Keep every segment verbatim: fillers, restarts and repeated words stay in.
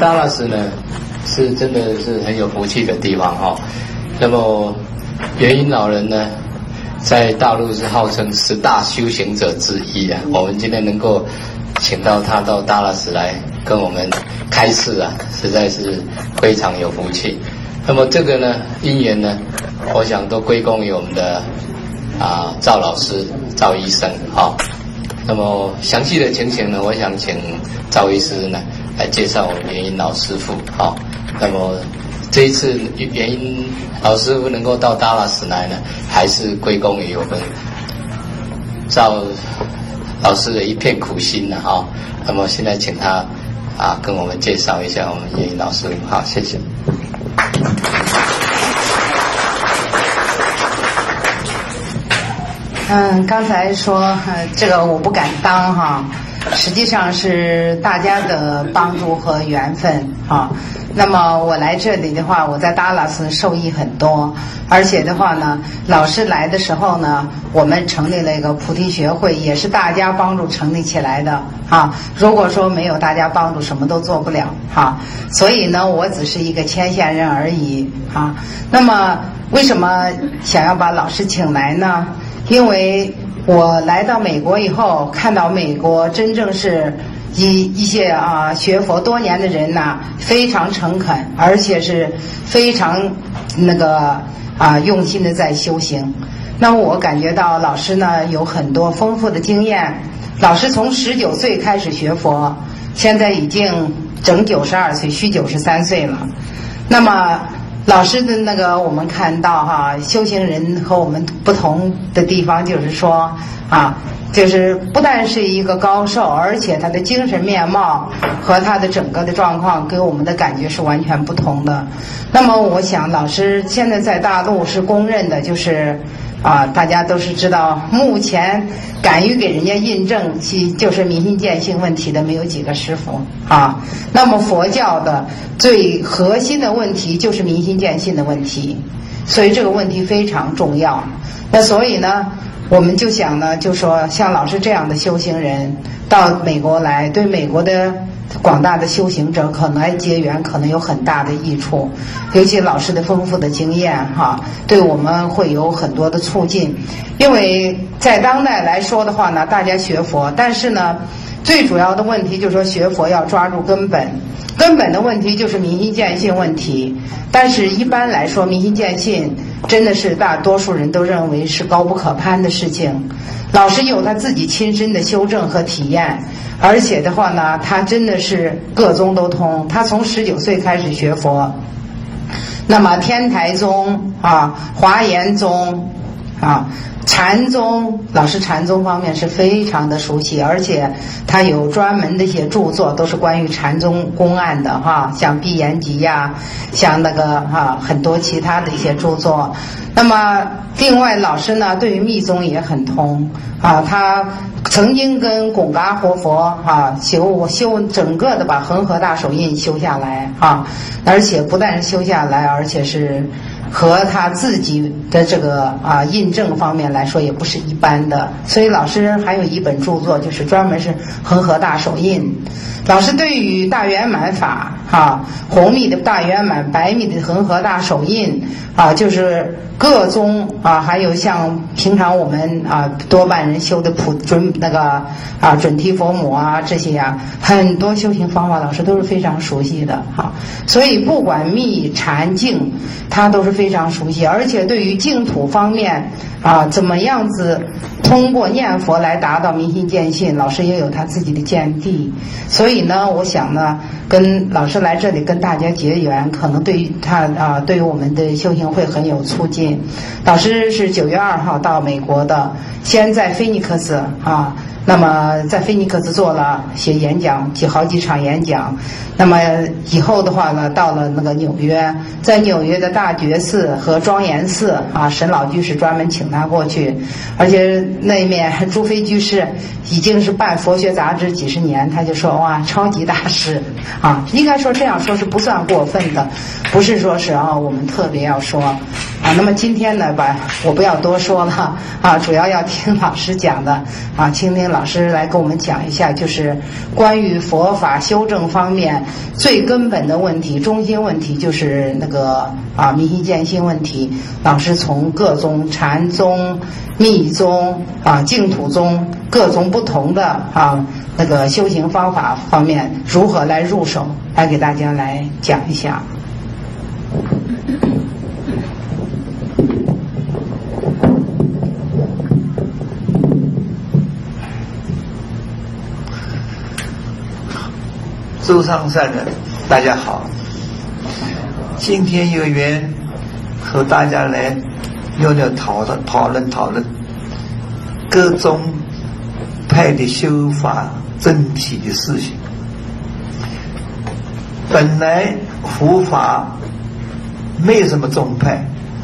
达拉斯呢，是真的是很有福气的地方哈、哦。那么元音老人呢，在大陆是号称十大修行者之一啊。我们今天能够请到他到达拉斯来跟我们开示啊，实在是非常有福气。那么这个呢，因缘呢，我想都归功于我们的啊赵老师、赵医生哈、哦。那么详细的情形呢，我想请赵医师呢来介绍我们元音老师傅哈、哦。那么这一次元音老师傅能够到达拉斯来呢，还是归功于我们赵老师的一片苦心呢哈、哦。那么现在请他啊跟我们介绍一下我们元音老师傅，好，谢谢。 嗯，刚才说、呃、这个我不敢当哈，实际上是大家的帮助和缘分啊。那么我来这里的话，我在达拉斯受益很多，而且的话呢，老师来的时候呢，我们成立了一个菩提学会，也是大家帮助成立起来的啊。如果说没有大家帮助，什么都做不了啊。所以呢，我只是一个牵线人而已啊。那么为什么想要把老师请来呢？因为我来到美国以后，看到美国真正是一一些啊学佛多年的人呐，非常诚恳，而且是非常那个啊用心的在修行。那么我感觉到老师呢有很多丰富的经验。老师从十九岁开始学佛，现在已经整九十二岁，虚九十三岁了。那么老师的那个，我们看到哈，修行人和我们不同的地方就是说啊，就是不但是一个高手，而且他的精神面貌和他的整个的状况给我们的感觉是完全不同的。那么我想老师现在在大陆是公认的，就是啊，大家都是知道，目前敢于给人家印证其就是明心见性问题的没有几个师傅啊。那么佛教的最核心的问题就是明心见性的问题，所以这个问题非常重要。那所以呢，我们就想呢，就说像老师这样的修行人到美国来，对美国的广大的修行者可能来结缘，可能有很大的益处。尤其老师的丰富的经验哈，对我们会有很多的促进。因为在当代来说的话呢，大家学佛，但是呢，最主要的问题就是说学佛要抓住根本，根本的问题就是明心见性问题。但是一般来说，明心见性真的是大多数人都认为是高不可攀的事情。老师有他自己亲身的修正和体验，而且的话呢，他真的是各宗都通。他从十九岁开始学佛，那么天台宗啊、华严宗啊、禅宗，老师禅宗方面是非常的熟悉，而且他有专门的一些著作，都是关于禅宗公案的哈，像《碧岩集》呀，像那个哈很多其他的一些著作。那么另外老师呢，对于密宗也很通啊，他曾经跟拱嘎活佛啊修修整个的把恒河大手印修下来啊，而且不但是修下来，而且是和他自己的这个啊印证方面来说也不是一般的。所以老师还有一本著作，就是专门是恒河大手印。老师对于大圆满法啊，红密的大圆满，白密的恒河大手印啊，就是各宗啊，还有像平常我们啊多半人修的普准那个啊准提佛母啊这些啊，很多修行方法老师都是非常熟悉的哈、啊。所以不管密禅净，他都是非常熟悉，而且对于净土方面啊，怎么样子通过念佛来达到明心见性，老师也有他自己的见地。所以呢，我想呢，跟老师来这里跟大家结缘，可能对于他啊，对于我们的修行会很有促进。老师是九月二号到美国的，先在菲尼克斯啊，那么在菲尼克斯做了些演讲，几好几场演讲。那么以后的话呢，到了那个纽约，在纽约的大觉寺和庄严寺啊，沈老居士专门请他过去，而且那面朱飞居士已经是办佛学杂志几十年，他就说哇，超级大师啊，应该说这样说是不算过分的，不是说是啊我们特别要说啊。那么今天呢吧，我不要多说了啊，主要要听老师讲的啊，倾听老老师来给我们讲一下，就是关于佛法修正方面最根本的问题、中心问题，就是那个啊迷信见性问题。老师从各宗、禅宗、密宗啊、净土宗各宗不同的啊那个修行方法方面如何来入手，来给大家来讲一下。 周上善人，大家好。今天有缘和大家来聊聊讨论讨论讨论各宗派的修法整体的事情。本来佛法没有什么宗派，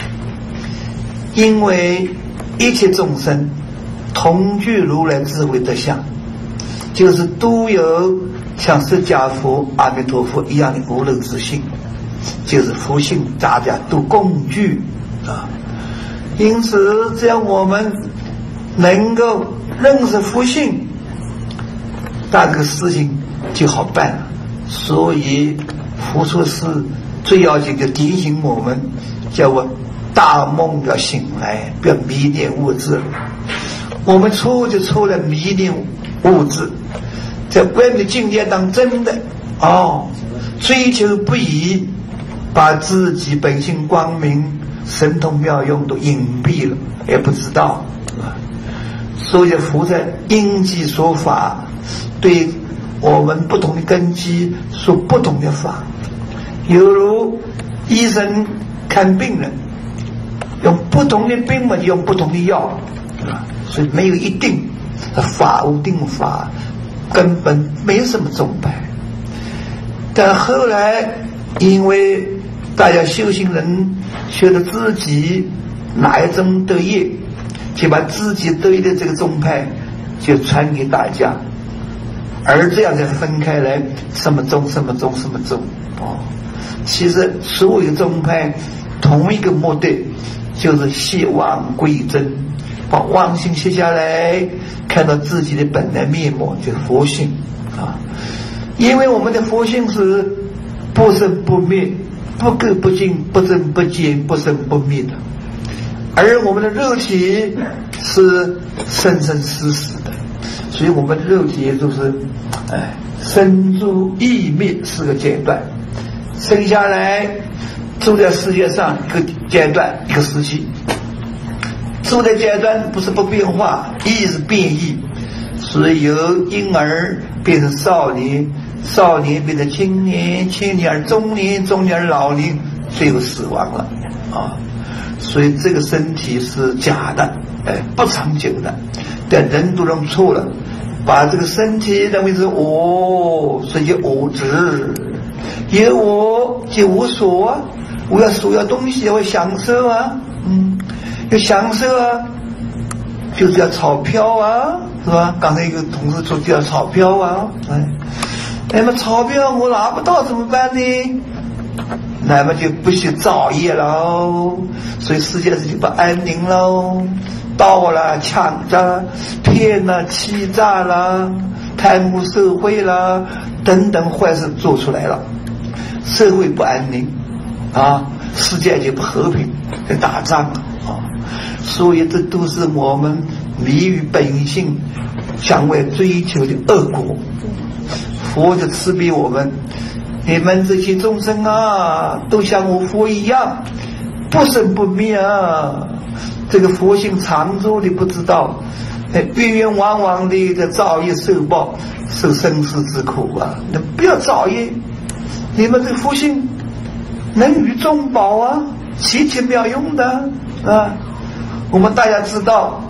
因为一切众生同具如来智慧德相，就是都有像释迦佛、阿弥陀佛一样的无漏之性，就是佛性，大家都共具啊。因此，只要我们能够认识佛性，那个事情就好办了。所以，佛说是最要紧的提醒我们，叫我大梦要醒来，不要迷恋物质。我们错就错了迷恋物质。在外面的境界当真的哦，追求不已，把自己本性光明、神通妙用都隐蔽了，也不知道。所以佛在因机说法，对我们不同的根基说不同的法，犹如医生看病人，用不同的病嘛，用不同的药，所以没有一定，法无定法。根本没什么宗派，但后来因为大家修行人觉得自己哪一宗得业，就把自己得业的这个宗派就传给大家，而这样才分开来什么宗什么宗什么宗哦。其实所有宗派同一个目的，就是希望归真，把妄心卸下来，看到自己的本来面目，就是佛性啊。因为我们的佛性是不生不灭、不垢不净、不增不减、不生不灭的，而我们的肉体是生生死死的，所以我们的肉体也就是哎生住异灭四个阶段，生下来住在世界上一个阶段一个时期。住的阶段不是不变化，亦是变异，所以由婴儿变成少年，少年变成青年，青年中年，中年老年，最后死亡了啊！所以这个身体是假的，哎，不长久的。但人都弄错了，把这个身体认为是我，所以就我执，有我就无所啊，我要所要东西，我要享受啊，嗯。要享受啊，就是要钞票啊，是吧？刚才一个同事说就要钞票啊，哎，那么钞票我拿不到怎么办呢？那么就不许造业喽，所以世界上就不安宁喽，盗了、抢着、骗了、欺诈了、贪污受贿了等等坏事做出来了，社会不安宁啊，世界就不和平，在打仗啊。所以这都是我们迷于本性向外追求的恶果。佛就慈悲我们，你们这些众生啊，都像我佛一样不生不灭啊，这个佛性常住你不知道，冤冤枉枉的在造业受报，受生死之苦啊！你不要造业，你们这个佛性能与众宝啊，奇奇妙用的啊！我们大家知道，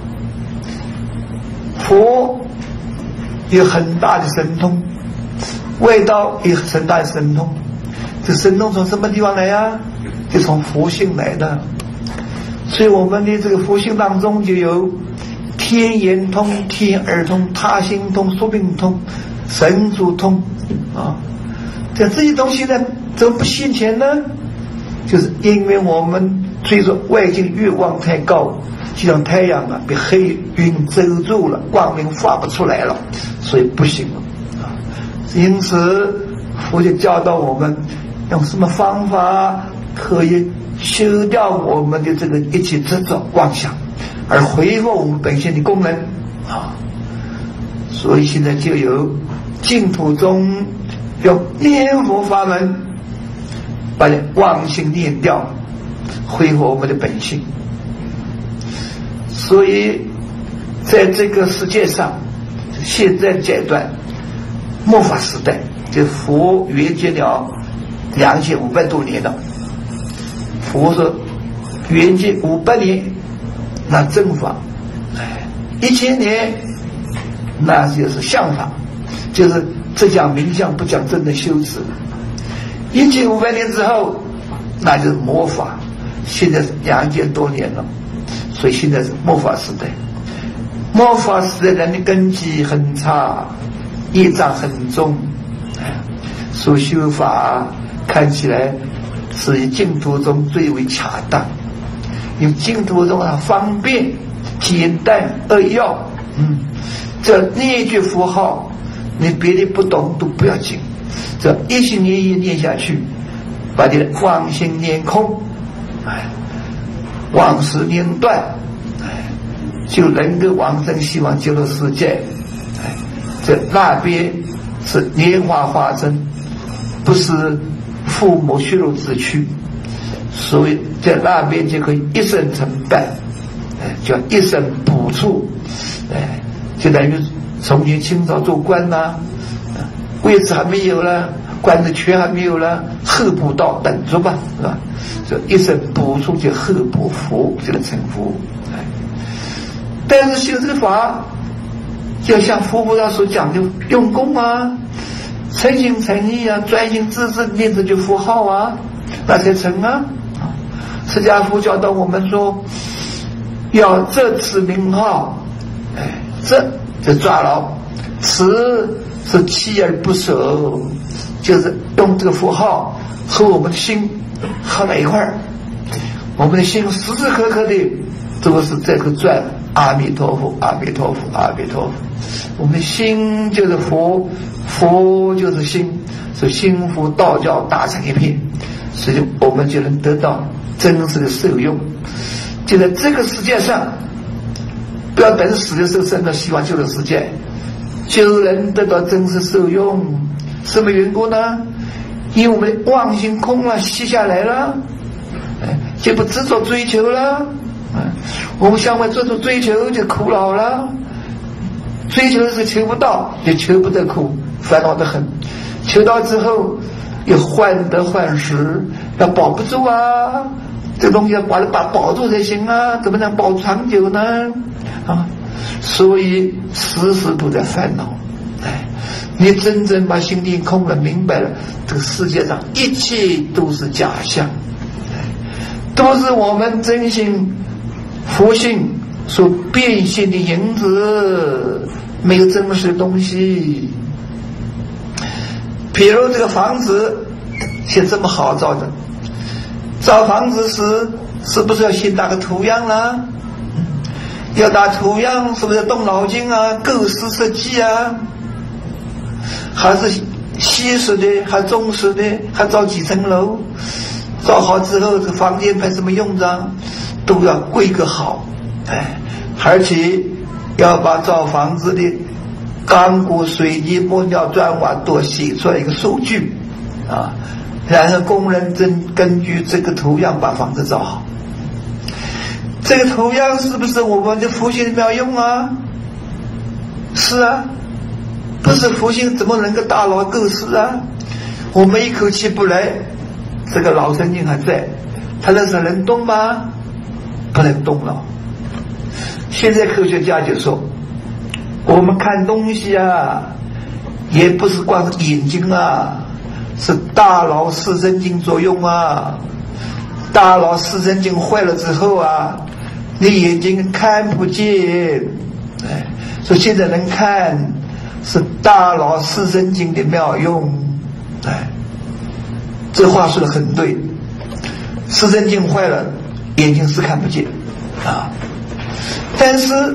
佛有很大的神通，外道有很大的神通。这神通从什么地方来啊？就从佛性来的。所以我们的这个佛性当中就有天眼通、天耳通、他心通、说病通、神足通啊。这这些东西呢，怎么不现前呢？就是因为我们追着外境欲望太高， 就像太阳啊被黑云遮住了，光明发不出来了，所以不行了啊。因此佛就教导我们用什么方法可以修掉我们的这个一切执着妄想，而恢复我们本性的功能啊。所以现在就有净土中用念佛法门把妄心念掉，恢复我们的本性。所以在这个世界上，现在阶段末法时代，这佛圆寂了两千五百多年了。佛说圆寂五百年，那正法；一千年，那就是相法，就是只讲名相不讲真的修持。一千五百年之后，那就是末法。现在是两千多年了，所以现在是末法时代。末法时代人的根基很差，业障很重，所以修法看起来是以净土中最为恰当，因为净土中它方便、简单扼要。嗯，这念一句佛号，你别的不懂都不要紧，这一心一意念下去，把你的妄心念空，哎，妄识念断，哎，就能够往生西方极乐世界。哎，这那边是莲花化身，不是父母血肉之躯，所以在那边就可以一生成办，哎，叫一生补处，哎，就等于从前清朝做官呐、啊，位置还没有了，官的权还没有了，候补道等着吧，是吧？这一生补处就候补佛，就能成佛。哎，但是修这个法，要像佛菩萨所讲的用功啊，诚心诚意啊，专心致志念这句佛号啊，那才成啊。释迦佛教导我们说，要这此名号，哎，这就抓牢，此是锲而不舍，就是用这个佛号和我们的心合在一块儿，我们的心时时刻刻的都是这个转阿弥陀佛，阿弥陀佛，阿弥陀佛。我们的心就是佛，佛就是心，所以心佛道教打成一片，所以我们就能得到真实的受用。就在这个世界上，不要等死的时候生到西方极乐世界，就能得到真实受用。什么缘故呢？因为我们的妄心空了，息下来了，就不执着追求了。我们向外做出追求就苦恼了，追求的是求不到，就求不得苦，烦恼得很。求到之后又患得患失，要保不住啊，这个东西要把它把保住才行啊，怎么能保长久呢？啊，所以时时都在烦恼。哎，你真正把心定空了，明白了，这个世界上一切都是假象，都是我们真心佛性所变现的影子，没有真实的东西。比如这个房子现在这么好造的，造房子时是不是要先打个图样啦？要打图样是不是要动脑筋啊，构思设计啊？还是西式的，还中式的，还造几层楼？造好之后这个房间派什么用场都要规格好，哎，而且要把造房子的钢骨水泥木料砖瓦都写出来一个数据啊，然后工人真根据这个图样把房子造好。这个图样是不是我们的佛性的妙用啊？是啊，不是佛性怎么能够大脑构思啊？我们一口气不来，这个脑神经还在，它那是能动吗？不能动了。现在科学家就说，我们看东西啊，也不是光是眼睛啊，是大脑视神经作用啊。大脑视神经坏了之后啊，你眼睛看不见，哎，所以现在能看是大脑视神经的妙用，哎，这话说得很对。视神经坏了，眼睛是看不见啊。 但是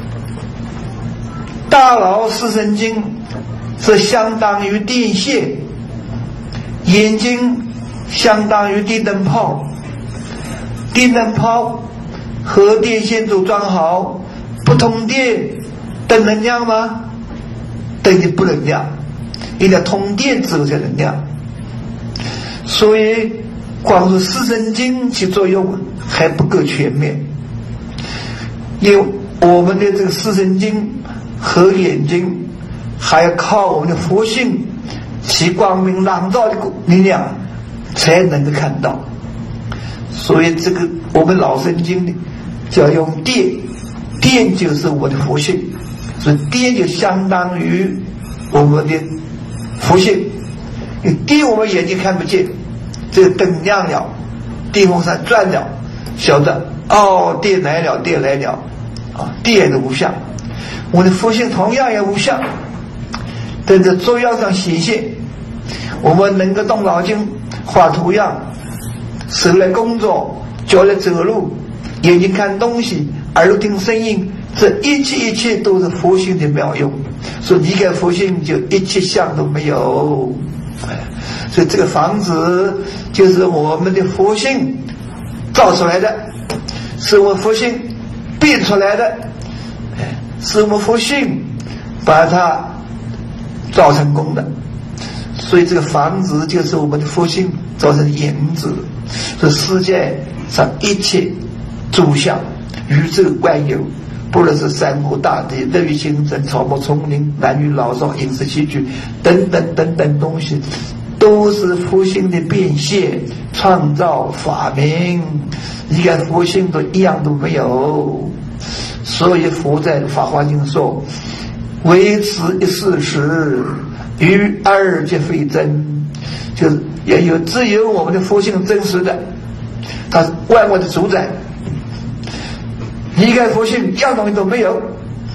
大脑视神经是相当于电线，眼睛相当于电灯泡，电灯泡和电线都装好，不通电灯能亮吗？灯就不能亮，一定要通电之后才能亮。所以光是视神经起作用还不够全面，因为我们的这个视神经和眼睛还要靠我们的佛性起光明朗照的力量才能够看到。所以这个我们脑神经呢就要用电，电就是我的佛性，所以电就相当于我们的佛性。电我们眼睛看不见，这个灯亮了，电风扇转了，晓得哦，电来了，电来了啊，电的无相。我的佛性同样也无相，但在作用上显现。我们能够动脑筋画图样，手来工作，脚来走路，眼睛看东西，耳朵听声音，这一切一切都是佛性的妙用。所以离开佛性就一切相都没有。所以这个房子就是我们的佛性造出来的，是我们佛性变出来的，是我们佛性把它造成功的。所以这个房子就是我们的佛性造成的影子。所以世界上一切诸相，宇宙万有，不论是山河大地、日月星辰、草木丛林、男女老少、饮食起居等等等等东西，都是佛性的变现、创造、发明。离开佛性都一样都没有。所以佛在《法华经》说：“唯此一事实，余二皆非真。”就是也有只有我们的佛性真实的，它是万物的主宰。离开佛性，一样东西都没有。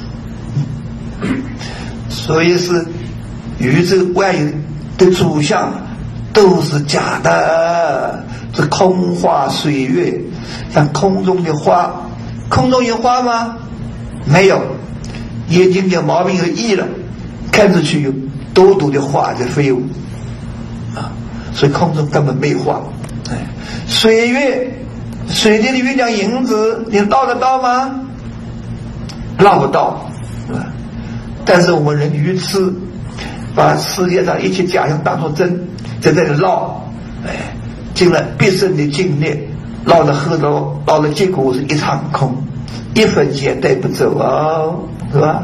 所以是宇宙万有的主相都是假的，是空花水月，像空中的花。空中有花吗？没有。眼睛有毛病有异了，看出去有朵朵的花在飞舞啊，所以空中根本没花。哎，水月，水里的月亮影子，你捞得到吗？捞不到，是吧？但是我们人愚痴，把世界上一切假象当作真，在这里捞，哎，尽了毕生的精力，捞的喝着，捞的结果是一场空，一分钱带不走啊，是吧？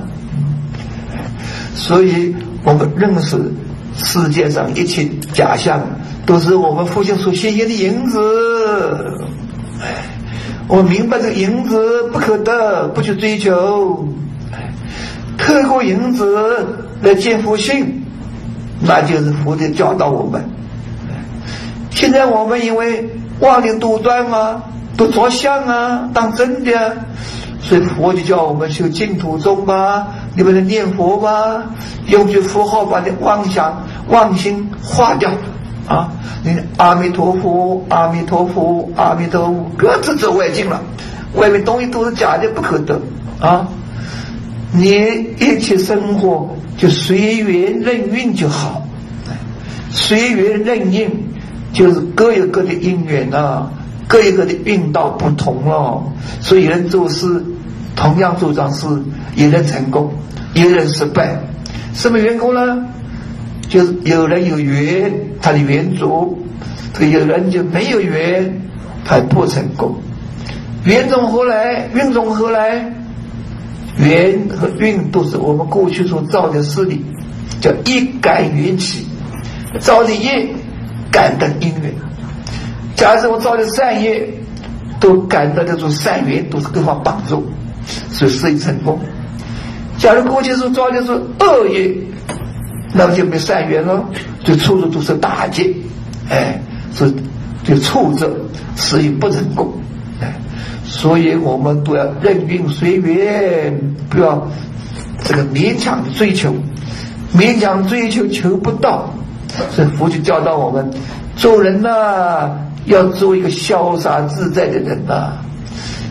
所以我们认识世界上一切假象都是我们父亲所显现的影子。哎，我们明白这个影子不可得，不去追求，透过影子来见佛性，那就是佛的教导我们。现在我们因为妄念多端嘛，都着相啊，当真的啊，所以佛就叫我们修净土宗吧，你们来念佛吧，用句符号把你妄想妄心化掉啊！你阿弥陀佛，阿弥陀佛，阿弥陀佛，各自走外境了，外面东西都是假的，不可得啊！你一切生活就随缘任运就好，随缘任运就是各有各的因缘啊，各有各的运道不同了。所以有人做事同样做桩事，有人成功，有人失败。什么缘故呢？就是有人有缘，他的缘足；有人就没有缘，他不成功。缘从何来？运从何来？缘和运都是我们过去所造的事力，叫一感缘起，造的业感得因缘。假设我造的善业，都感得这种善缘，都是各方帮助，所以事业成功。假如过去所造的是恶业，那么就没善缘了，就处处都是打击，哎，所以就挫折，事业不成功，哎，所以我们都要任运随缘，不要这个勉强的追求，勉强追求求不到。所以佛就教导我们，做人呐、啊，要做一个潇洒自在的人呐、啊，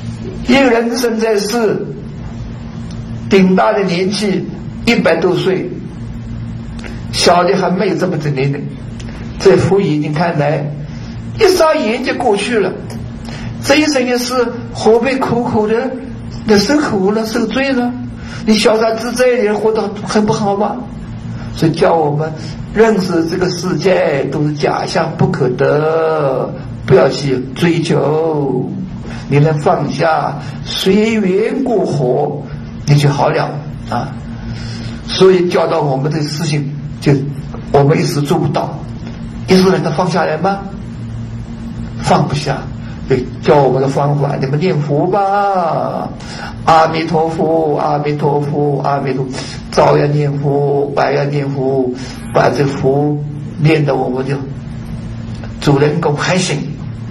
一个人生在世，顶大的年纪一百多岁，小的还没有这么的年龄，在佛眼睛看来，一眨眼就过去了。这一生的事，何必苦苦的那受苦了、受罪了？你潇洒自在一点，活得很不好吗？所以叫我们认识这个世界都是假象，不可得，不要去追求。你能放下，随缘过活，你就好了啊。所以教导我们的事情，就我们一时做不到，一时能够放下来吗？放不下。对，教我们的方法，你们念佛吧，阿弥陀佛，阿弥陀佛，阿弥陀佛，早要念佛，晚要念佛，把这佛念得我们就主人公还行。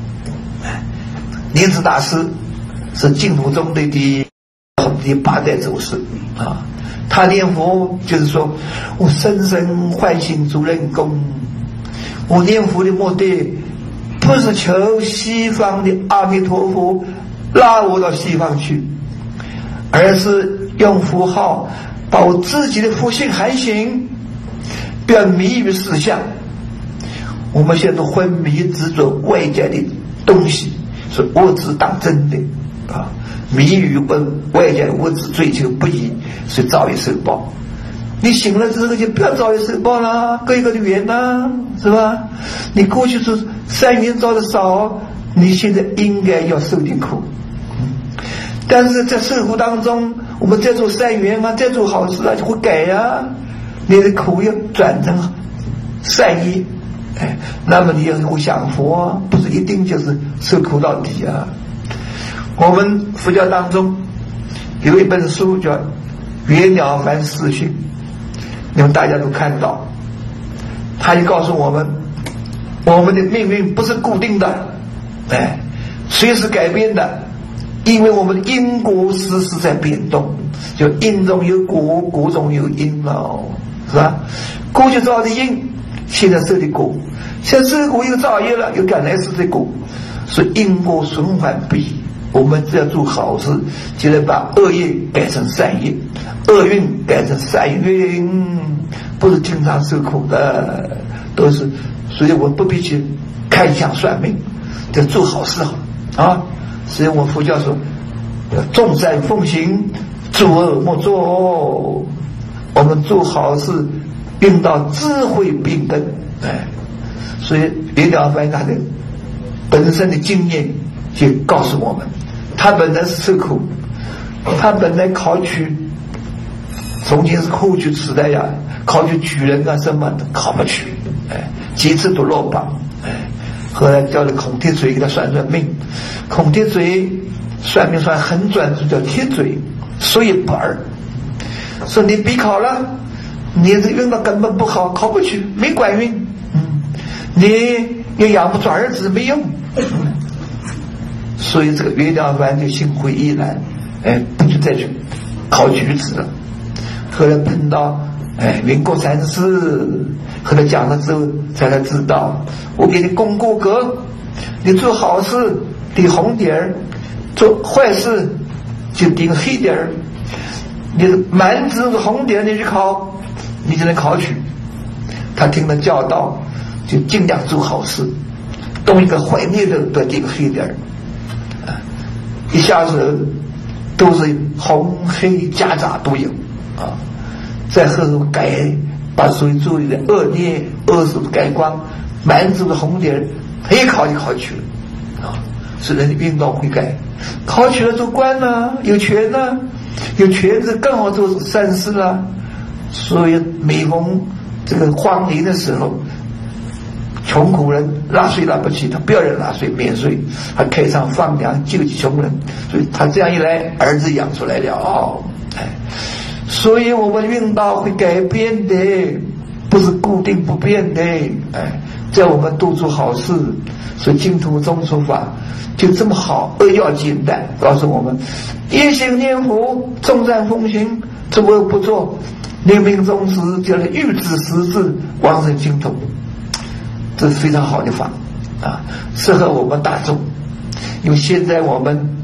莲池大师是净土中的第第八代祖师啊，他念佛就是说，我深深唤醒主人公，我念佛的目的不是求西方的阿弥陀佛拉我到西方去，而是用佛号把我自己的佛性喊醒，不要迷于事相。我们现在昏迷执着外界的东西，所以我只当真的啊，迷于外界的物质追求不已，所以早已受报。你醒了之后就不要早已受报了，各一个的缘呐，是吧？你过去是善缘造的少，你现在应该要受点苦。但是在受苦当中，我们再做善缘啊，再做好事啊，就会改呀、啊。你的苦要转成善意，哎，那么你也会享福啊，不是一定就是受苦到底啊。我们佛教当中有一本书叫《袁了凡四训》，你们大家都看到，他就告诉我们，我们的命运不是固定的，哎，随时改变的，因为我们的因果时时在变动，就因中有果，果中有因了，是吧？过去造的因，现在受的果，现在受果又造业了，又赶来世的果，所以因果循环不已。我们只要做好事，就能把恶业改成善业，厄运改成善运，不是经常受苦的，都是。所以我们不必去看相算命，就做好事好啊。所以我佛教说，众善奉行，诸恶莫作。我们做好事，用到智慧并根，哎，所以袁了凡他的本身的经验就告诉我们，他本来是受苦，他本来考取，从前是科举时代呀，考取举人啊什么的考不去，哎，几次都落榜，哎，后来叫了孔铁嘴给他算算命，孔铁嘴算命算很准，就叫铁嘴，说一不二，说你必考了，你这运道根本不好，考不去，没官运，嗯，你也养不出儿子，没用。嗯，所以这个袁了凡就心灰意懒，哎，不就再去考举子了。后来碰到哎民国三十四，和他讲了之后，才才知道，我给你供过格，你做好事抵红点儿，做坏事就顶黑点儿。你满纸红点你去考，你就能考取。他听了教导，就尽量做好事，动一个坏念头都顶黑点儿。一下子都是红黑夹杂都有啊，在后头改，把所有做的恶念恶事改光，满足的红点，他一考就考取了啊，使人运道会改，考取了做官呢，有权呢，有权子更好做善事了。所以每逢这个荒年的时候，穷苦人纳税纳不起，他不要人纳税，免税，他开仓放粮救济穷人，所以他这样一来，儿子养出来了，哦，哎，所以我们运道会改变的，不是固定不变的，哎，在我们都做好事，所以净土宗说法就这么好，扼要简单，告诉我们：一心念佛，众善奉行，诸恶不作，临命终时就是欲知实质，往生净土。这是非常好的法啊，适合我们大众。因为现在我们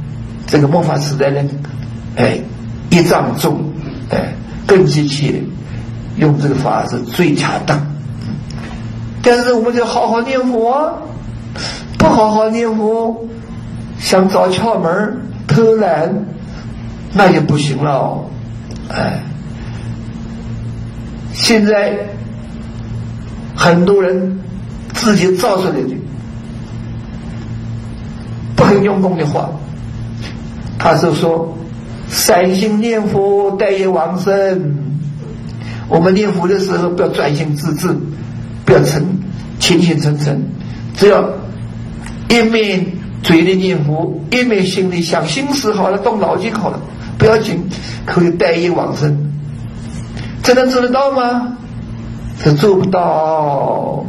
这个末法时代人，哎，一丈重，哎，根基起，用这个法是最恰当。但是我们就好好念佛啊，不好好念佛，想找窍门偷懒，那就不行了。哎，现在很多人自己造出来的不很用功的话，他就说三心念佛待业往生。我们念佛的时候不要专心致志，不要沉勤勤诚诚，只要一面嘴里念佛，一面心里想心思好了，动脑筋好了，不要紧，可以待业往生。这能做得到吗？这做不到。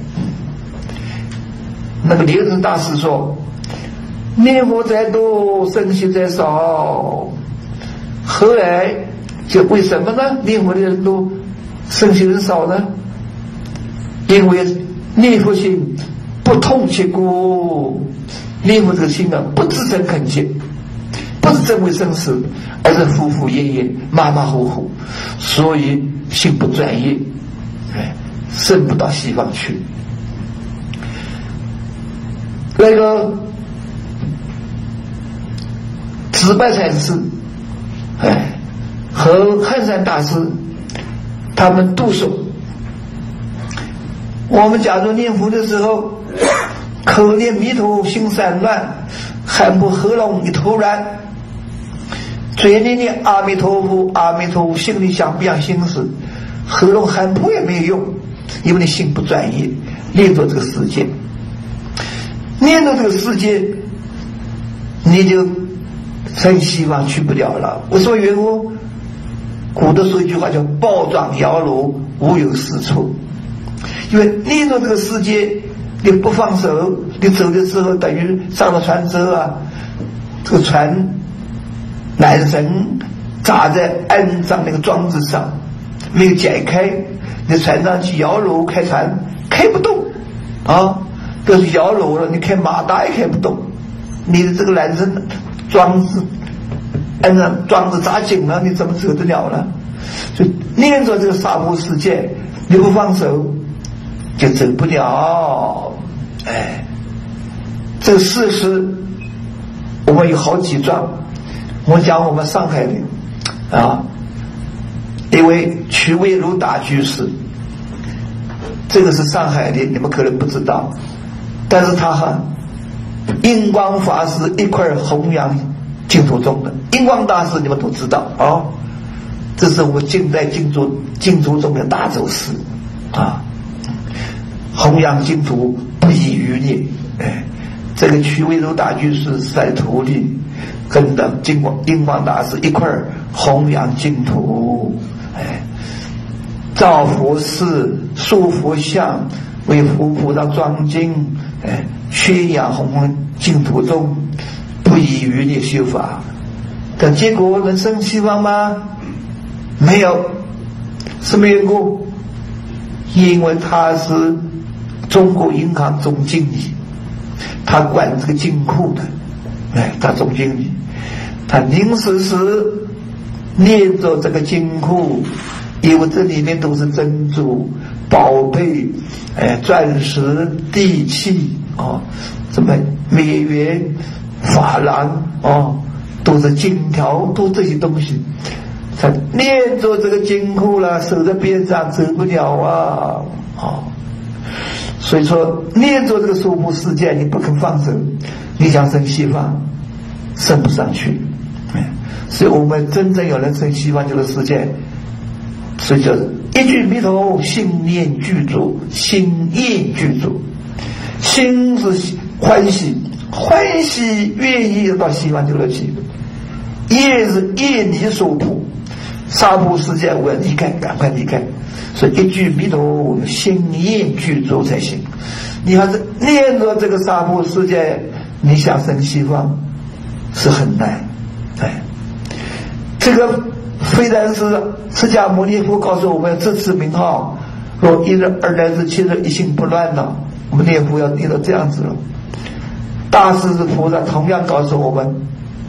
那个莲人大师说，念佛再多，生息再少。后来就为什么呢？念佛的人多，生息人少呢？因为念佛心不痛切故，念佛这个心啊，不自诚恳切，不是真为生死，而是敷敷衍衍、马马虎虎，所以心不专业，哎，升不到西方去。那个智白禅师，哎，和汉山大师，他们都说，我们假如念佛的时候，口念弥陀，心散乱，喊不合拢一头然，嘴里念阿弥陀佛，阿弥陀佛，心里想不想心思，合拢喊不也没有用，因为你心不专业，念着这个世界，念着这个世界，你就生希望去不了了。我说原我古的说一句话叫抱状摇橹，无有是处。因为念着这个世界，你不放手，你走的时候等于上了船之后啊，这个船缆绳扎在岸上那个桩子上，没有解开，你船上去摇橹开船开不动啊，要是摇橹了，你开马达也开不动，你的这个缆绳桩子按上桩子扎紧了，你怎么走得了呢？所以念着这个娑婆世界，你不放手就走不了。哎，这个事实我们有好几桩。我讲我们上海的啊，一位瞿维如大居士，这个是上海的，你们可能不知道，但是他和印光法师一块弘扬净土宗的。印光大师你们都知道啊，这是我们近代净土净土宗的大走师啊，弘扬净土不遗余力。哎，这个瞿维如大居士是他的徒弟，跟着印光印光大师一块弘扬净土。哎，造佛寺，塑佛像，为佛菩萨装经，哎，宣扬弘扬净土宗，不遗余力修法。但结果能生希望吗？没有。什么缘故？因为他是中国银行总经理，他管这个金库的，哎，他总经理，他临时时念着这个金库，因为这里面都是珍珠、宝贝、哎，钻石、地器哦，什么美元、珐琅哦，都是金条，都这些东西。他念着这个金库了，守在边上走不了啊！哦，所以说念着这个娑婆世界，你不肯放手，你想升西方，升不上去。所以我们真正有人升西方这个世界，所以叫一句弥陀，心念具足，心念具足，心是欢喜，欢喜愿意到西方极乐去，业是业力所迫。娑婆世界我要离开，赶快离开。所以一句弥陀，心念具足才行。你要是念着这个娑婆世界，你想升西方是很难。哎，这个虽然是释迦牟尼佛告诉我们这次名号，说一日二来日七日一心不乱了，我们念佛要念到这样子了。大势至菩萨同样告诉我们，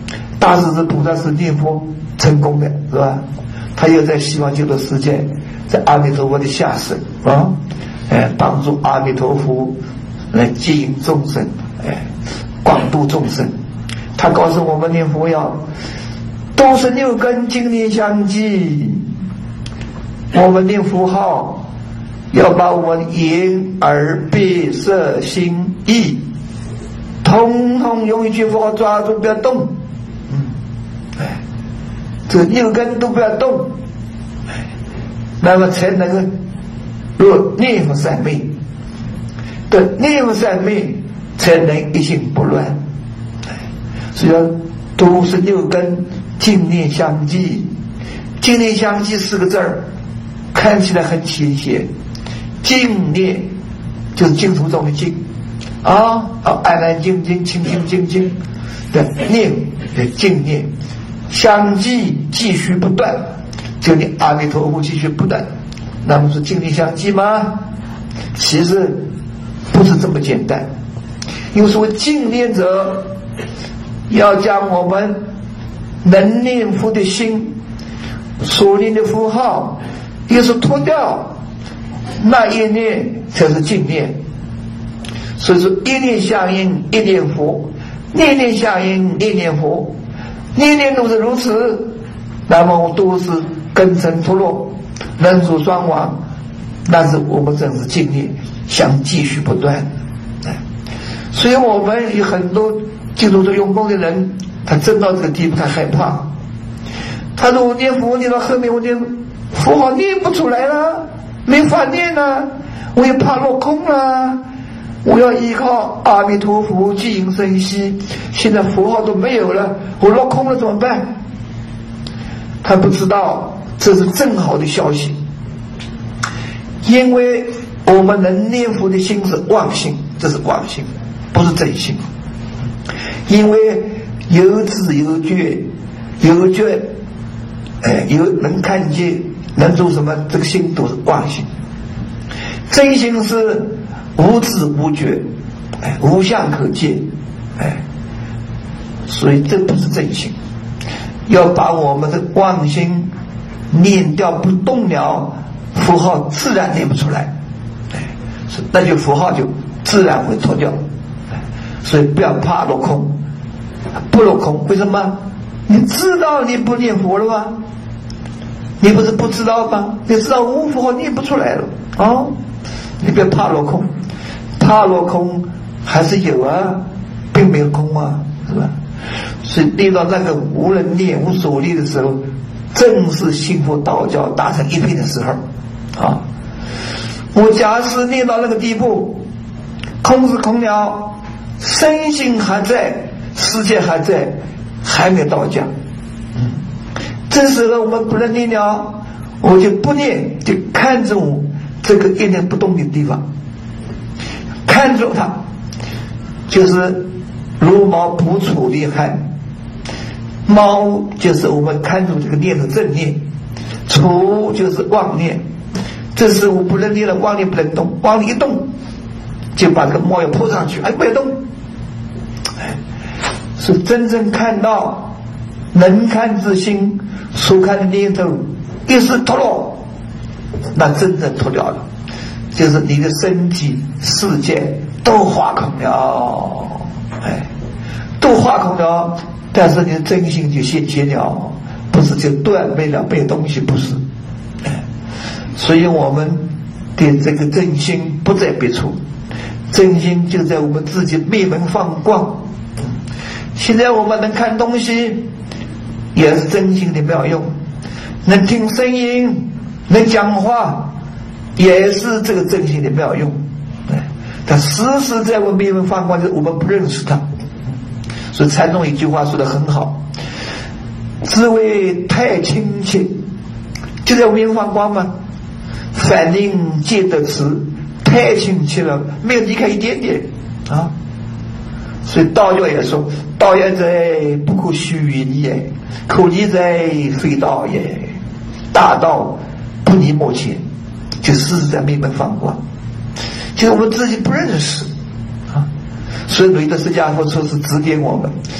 大势至菩萨是念佛成功的，是吧？他又在希望极乐世界，在阿弥陀佛的下生啊，哎，帮助阿弥陀佛来接引众生，哎，广度众生。他告诉我们念佛要都是六根经念相继，我们念佛号要把我们眼耳鼻舌心意统统用一句佛号抓住，不要动。嗯，哎，这六根都不要动，哎，那么才能够若念佛三昧，对，念佛三昧才能一心不乱。哎，所以说都是六根净念相继，净念相继四个字儿看起来很浅显，净念就是净土中的净啊，啊，安安静静、清清净净的念的净念，相继继续不断，就你阿弥陀佛继续不断，那么是净念相继吗？其实不是这么简单，因为所谓净念者，要将我们能念佛的心所念的符号也是脱掉，那一念才是净念。所以说一念相应一念佛，念念相应念念佛，念念都是如此，那么都是根尘脱落，人属双亡，那是我们真是净念想继续不断。所以我们有很多进入这用功的人，他真到这个地步，他害怕，他说我念佛念到后面，我念佛号念不出来了，没法念了，我也怕落空了，我要依靠阿弥陀佛接引生息，现在佛号都没有了，我落空了怎么办？他不知道这是正好的消息，因为我们能念佛的心是妄心，这是妄心，不是真心。因为有知有觉，有觉，哎，有能看见，能做什么，这个心都是妄心。真心是无知无觉，哎，无相可见，哎，所以这不是真心。要把我们的妄心念掉不动了，符号自然念不出来，哎，那就符号就自然会脱掉。所以不要怕落空，不落空，为什么？你知道你不念佛了吗？你不是不知道吗？你知道无佛念不出来了哦，你别怕落空，怕落空还是有啊，并没有空啊，是吧？所以念到那个无人念无所念的时候，正是信佛道教达成一品的时候啊。我假使念到那个地步，空是空了，身心还在，世界还在，还没到家。嗯，这时候我们不能念了，我就不念，就看住这个一念不动的地方，看住它，就是如毛不处离害。猫就是我们看住这个念的正念，处就是妄念。这时我不能念了，妄念不能动，妄念一动就把这个猫要扑上去，哎，不要动。哎，是真正看到能看之心所看的念头一时脱落，那真正脱掉了，就是你的身体世界都化空了，哎，都化空了，但是你的真心就现前了，不是就断没了没有东西，不是。哎，所以我们的这个真心不在别处，真心就在我们自己闭门放光。现在我们能看东西也是真心的妙用，能听声音能讲话也是这个真心的妙用。他时时在我们闭门放光，就是我们不认识他。所以禅宗一句话说得很好，滋味太亲切，就在我们闭门放光嘛，反应皆得此，太亲切了，没有离开一点点啊。所以道教也说，道也在，不可虚于也，可离在，非道也。大道不离目前，就时时在闭门放光，就是我们自己不认识啊。所以韦德释迦佛说是指点我们，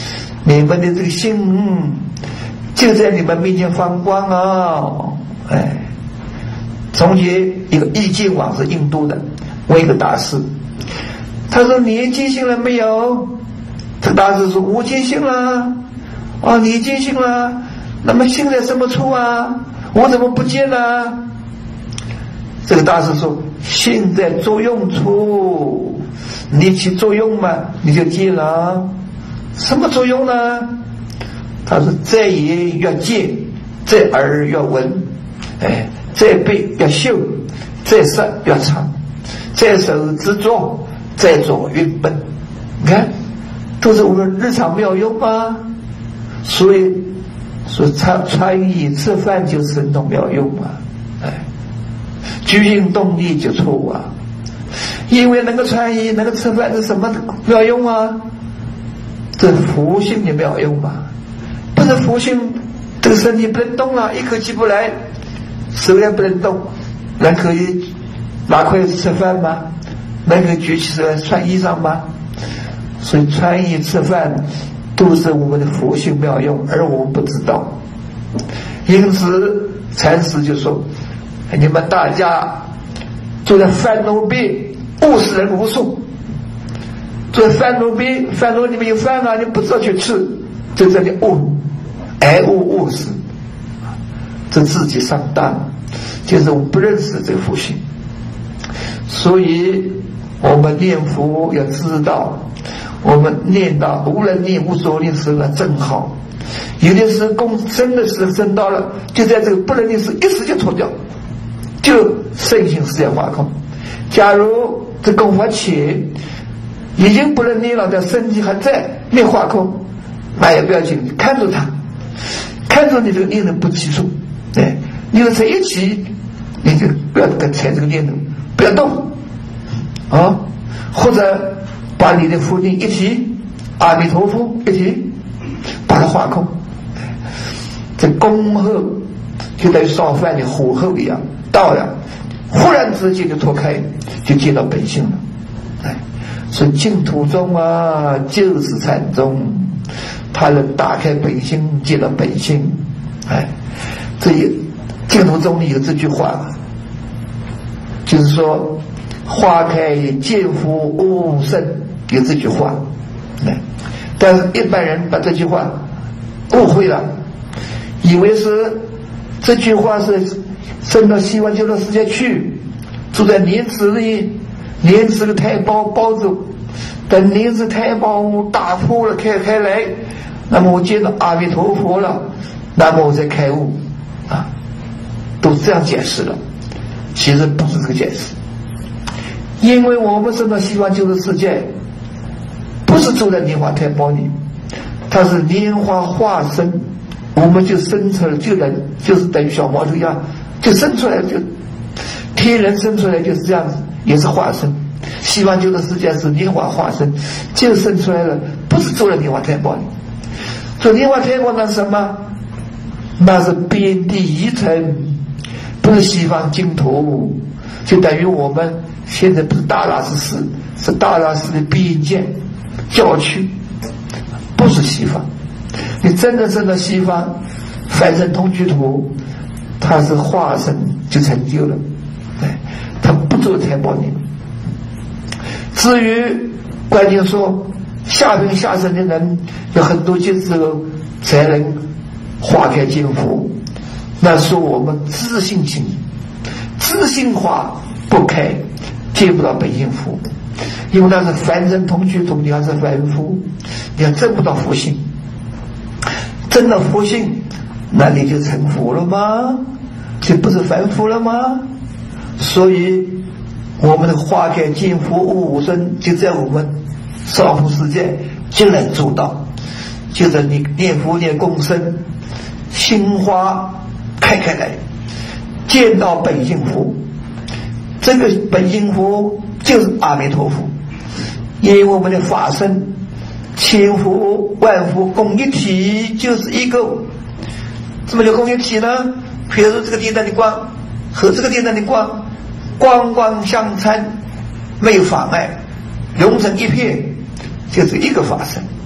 你们的这个心就在你们面前放光啊！哎，从前一个易净王是印度的，问一个大师，他说：“你尽兴了没有？”这大师说：“我尽兴了。”哦，你尽兴了，那么兴在什么处啊？我怎么不见了？这个大师说：“兴在作用处，你起作用嘛，你就见了。什么作用呢？”他说：“在眼要见，在耳要闻，哎，在背要嗅，在舌要尝，在手之作，在左运奔。你看，都是我们日常妙用啊。所以说穿穿衣吃饭就是神通妙用啊，哎，居心动力就错啊。因为能够穿衣能够吃饭是什么妙用啊？这福性的妙用嘛。不是福性，这个身体不能动了，一口气不来，手也不能动，人可以拿筷子吃饭吗？人可以举起手来穿衣裳吗？所以穿衣吃饭都是我们的福性妙用，而我们不知道。因此禅师就说：“你们大家坐在饭炉边，饿死人无数。坐在饭炉边，饭炉里面有饭啊，你不知道去吃，就在这里饿，挨饿饿死，这自己上当，就是我们不认识这个福性。所以我们念佛要知道。”我们念到无人念无所念时了正好，有的时候功真的是真到了，就在这个不能念时一时就脱掉，就身心世界化空。假如这功夫浅，已经不能念了，但身体还在没化空，那也不要紧，看住它，看住你这个念头不起处，哎，念头才一起，你就不要跟踩这个念头，不要动啊，或者把你的福念一提，阿弥陀佛一提，把它化空。这恭候就等于烧饭的火候一样，到了，忽然之间就脱开，就见到本性了。哎，所以净土宗啊，就是禅宗，它能打开本性，见到本性。哎，这也净土宗里有这句话，就是说花开见佛悟圣。有这句话，但是一般人把这句话误会了，以为是这句话是升到西方极乐世界去，住在莲池里，莲池的胎胞包住，等莲池胎胞打破了开开来，那么我见到阿弥陀佛了，那么我才开悟啊，都这样解释了。其实不是这个解释，因为我们升到西方极乐世界不是住在莲花胎胞里，它是莲花化身，我们就生出来，就能就是等于小毛头一样，就生出来，就天人生出来就是这样子，也是化身。西方极乐世界是莲花化身，就生出来了，不是住在莲花胎胞里。做莲花胎胞那是什么？那是边地一层，不是西方净土，就等于我们现在不是大拉寺寺，是大拉寺的边界。教区不是西方，你真的真的西方凡尘同居土，它是化身就成就了，哎，它不做胎胞里。至于关键说下品下生的人有很多劫之后才能化开见佛，那是我们自信心自信化不开，见不到本性佛。因为那是凡人同居土，你还是凡夫，你还证不到佛性。证到佛性，那你就成佛了吗？就不是凡夫了吗？所以我们的花开见佛悟身就在我们少普世界就能做到，就是你念佛念共生，心花开开来，见到本性佛。这个本性佛就是阿弥陀佛，因为我们的法身千佛万佛共一体，就是一个。怎么叫共一体呢？比如说这个电灯的光和这个电灯的光光光相参，没有妨碍，融成一片，就是一个法身。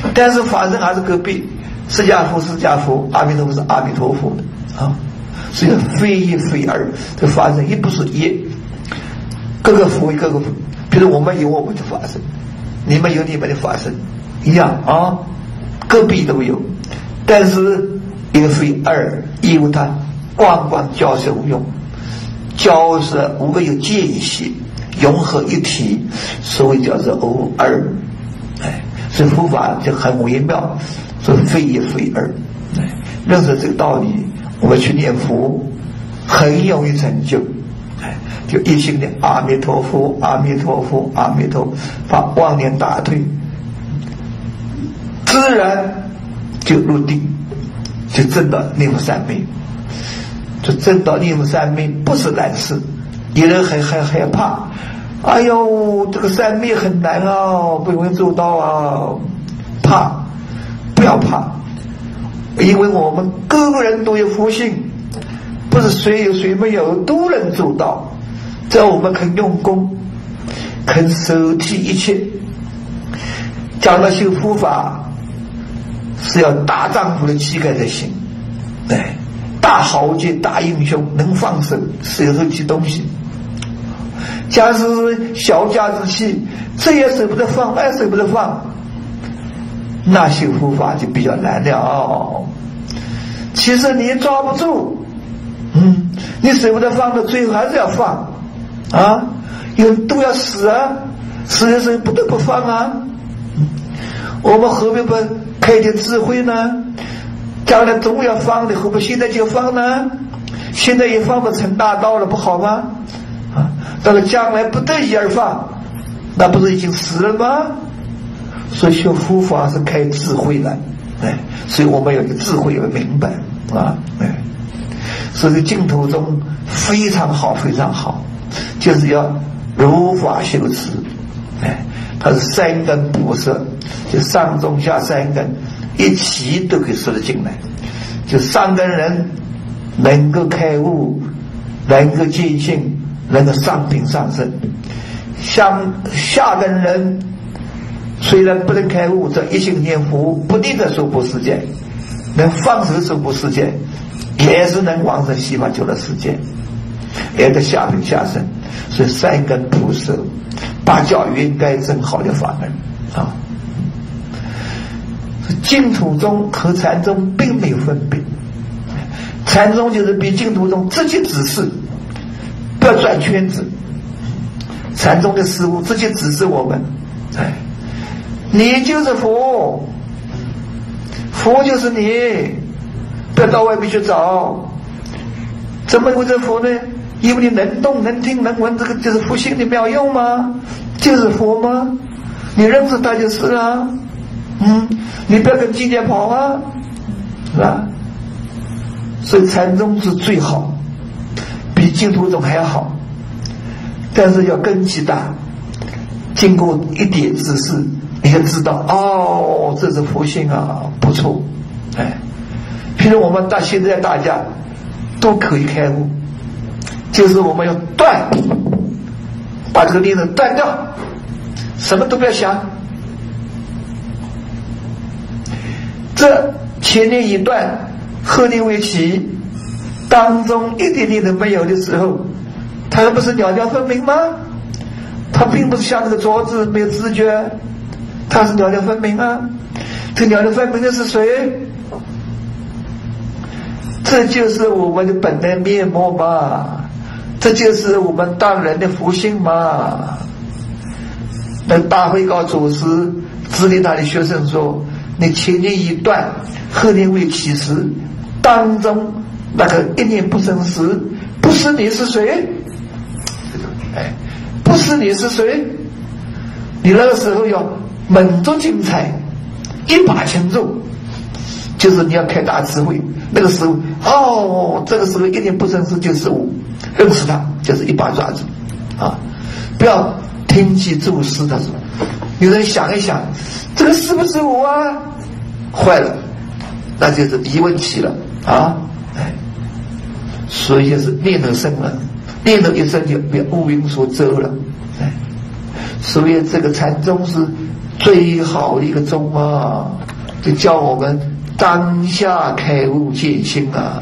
但是法身还是隔壁，释迦佛释迦佛，阿弥陀佛是阿弥陀佛的啊，所以非一非二，这法身一不是一，各个佛各个佛，比如我们有我们的法身，你们有你们的法身，一样啊，隔壁都有，但是一个非二，因为它光光交涉无用，交涉无有界限，融合一体，所以叫做偶二。哎，所以佛法就很微妙，说非一非二。哎，认识这个道理，我们去念佛很容易成就。哎，就一心的阿弥陀佛，阿弥陀佛，阿弥陀佛，把妄念打退，自然就入定，就证到念佛三昧。就证到念佛三昧不是难事，有人很很害怕。哎呦，这个三昧很难啊，不容易做到啊！怕，不要怕，因为我们个个人都有福性，不是谁有谁没有都能做到。只要我们肯用功，肯舍弃一切。讲到修佛法，是要大丈夫的气概才行，对，大豪杰、大英雄，能放手舍弃东西。假使小家子气，这也舍不得放，那也舍不得放，那修佛法就比较难了。其实你抓不住，嗯，你舍不得放的，最后还是要放啊，有都要死啊，死的时候不得不放啊。嗯、我们何必不开点智慧呢？将来总要放的，何不现在就放呢？现在也放不成大道了，不好吗？啊，到了将来不得已而放，那不是已经死了吗？所以修佛法是开智慧的，哎，所以我们有一个智慧，有明白啊，哎，所以净土中非常好，非常好，就是要如法修持，哎，它是三根布施，就上中下三根一起都可以说得进来，就上根人能够开悟，能够见性，能够上品上升，像下根人虽然不能开悟，这一心念佛，不定的娑婆世界，能放手娑婆世界，也是能往生西方极乐世界，也得下品下生。所以三根布施，把教育应该真好的法门啊。净土宗和禅宗并没有分别，禅宗就是比净土宗直接指示，不要转圈子。禅宗的师父直接指示我们，哎，你就是佛，佛就是你，不要到外面去找。怎么会是佛呢？因为你能动能听能闻，这个就是佛性的妙用吗？就是佛吗？你认识他就是啊，嗯，你不要跟境界跑啊，是吧？所以禅宗是最好，比净土宗还要好，但是要根基大，经过一点指示，你就知道哦，这是佛性啊，不错，哎，譬如我们大现在大家都可以开悟，就是我们要断，把这个念头断掉，什么都不要想。这前念一断，后念为起，当中一点点都没有的时候，它不是了了分明吗？它并不是像那个桌子没有知觉，它是了了分明啊。这了了分明的是谁？这就是我们的本来面目嘛，这就是我们当人的福性嘛。那大慧高祖师指令他的学生说，你前念一断，后念为起时，当中那个一念不生时，不是你是谁？哎，不是你是谁？你那个时候要猛足精彩，一把擒住，就是你要开大智慧。那个时候，哦，这个时候一念不生时就是我，认识他就是一把抓住啊！不要听其注释的时候，有人想一想，这个是不是我啊？坏了，那就是疑问起了啊！哎，所以就是念头生了，念头一生就被乌云所遮了。哎，所以这个禅宗是最好的一个宗啊，就叫我们当下开悟见性啊。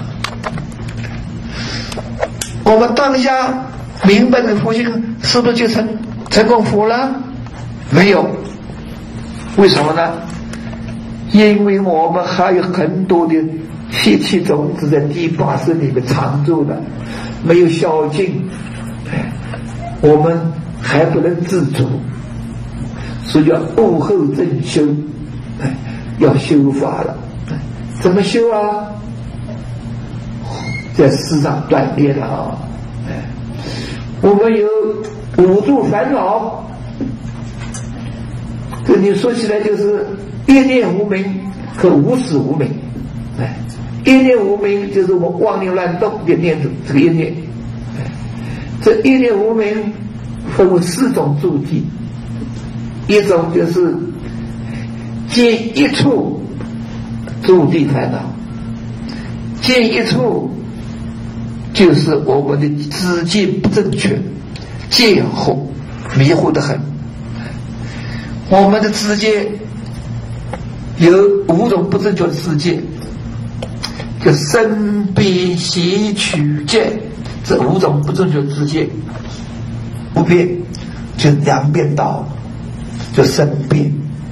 我们当下明白了佛性，是不是就成成功佛了？没有。为什么呢？因为我们还有很多的习气种子在第八识里面藏住的，没有消尽，我们还不能自主，所以要悟后正修，要修法了。怎么修啊？在世上锻炼了啊！我们有五住烦恼，这你说起来就是一念无明和无始无明。哎，一念无明就是我们妄念乱动的念头，这个一念。这一念无明分为四种住地，一种就是见一处住地烦恼，见一处就是我们的知见不正确，见惑迷惑得很。我们的知见有五种不正确的知见，就身边邪取见，这五种不正确的知见。不变就两边道，就身边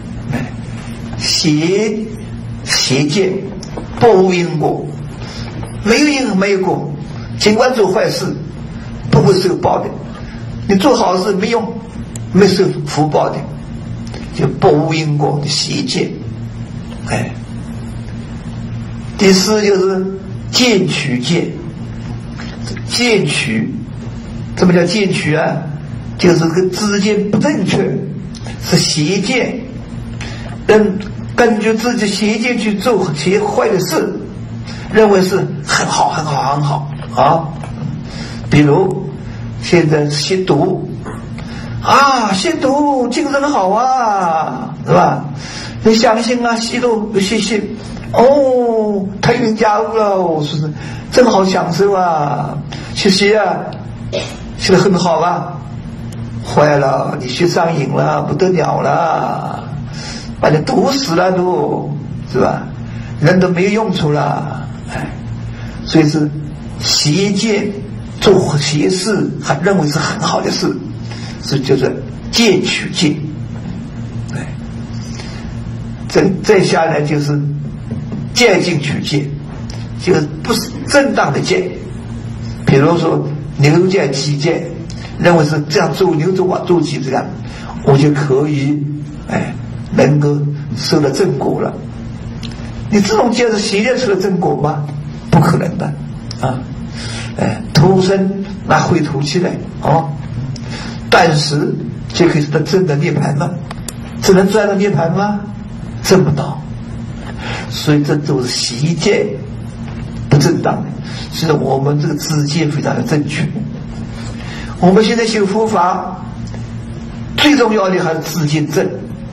邪邪见不无因果，没有因没有果，尽管做坏事不会受报的，你做好事没用，没受福报的，就不无因果的邪见。哎，第四就是见取见，见取什么叫见取啊？就是这个知见不正确，是邪见，人根据自己邪见去做些坏的事，认为是很好很好很好啊。比如现在吸毒啊，吸毒精神好啊，是吧？你相信啊，吸毒吸吸哦，腾云驾雾了，我说是真好享受啊，吸吸啊，吸得很好啊。坏了，你吸上瘾了，不得了了，把你毒死了都，是吧？人都没有用处了，哎，所以是邪见，做邪事还认为是很好的事，是就是见取见，哎，再再下来就是见进取见，就是不是正当的见，比如说牛见鸡见。认为是这样做牛做马做鸡这样，我就可以哎能够受了正果了。你这种见是邪见受了正果吗？不可能的啊！哎，土生拿灰土起来哦，但是就可以得真的涅槃吗？只能赚到涅槃吗？挣不到。所以这都是邪见不正当的。所以我们这个知见非常的正确。我们现在修佛法最重要的还是知见正，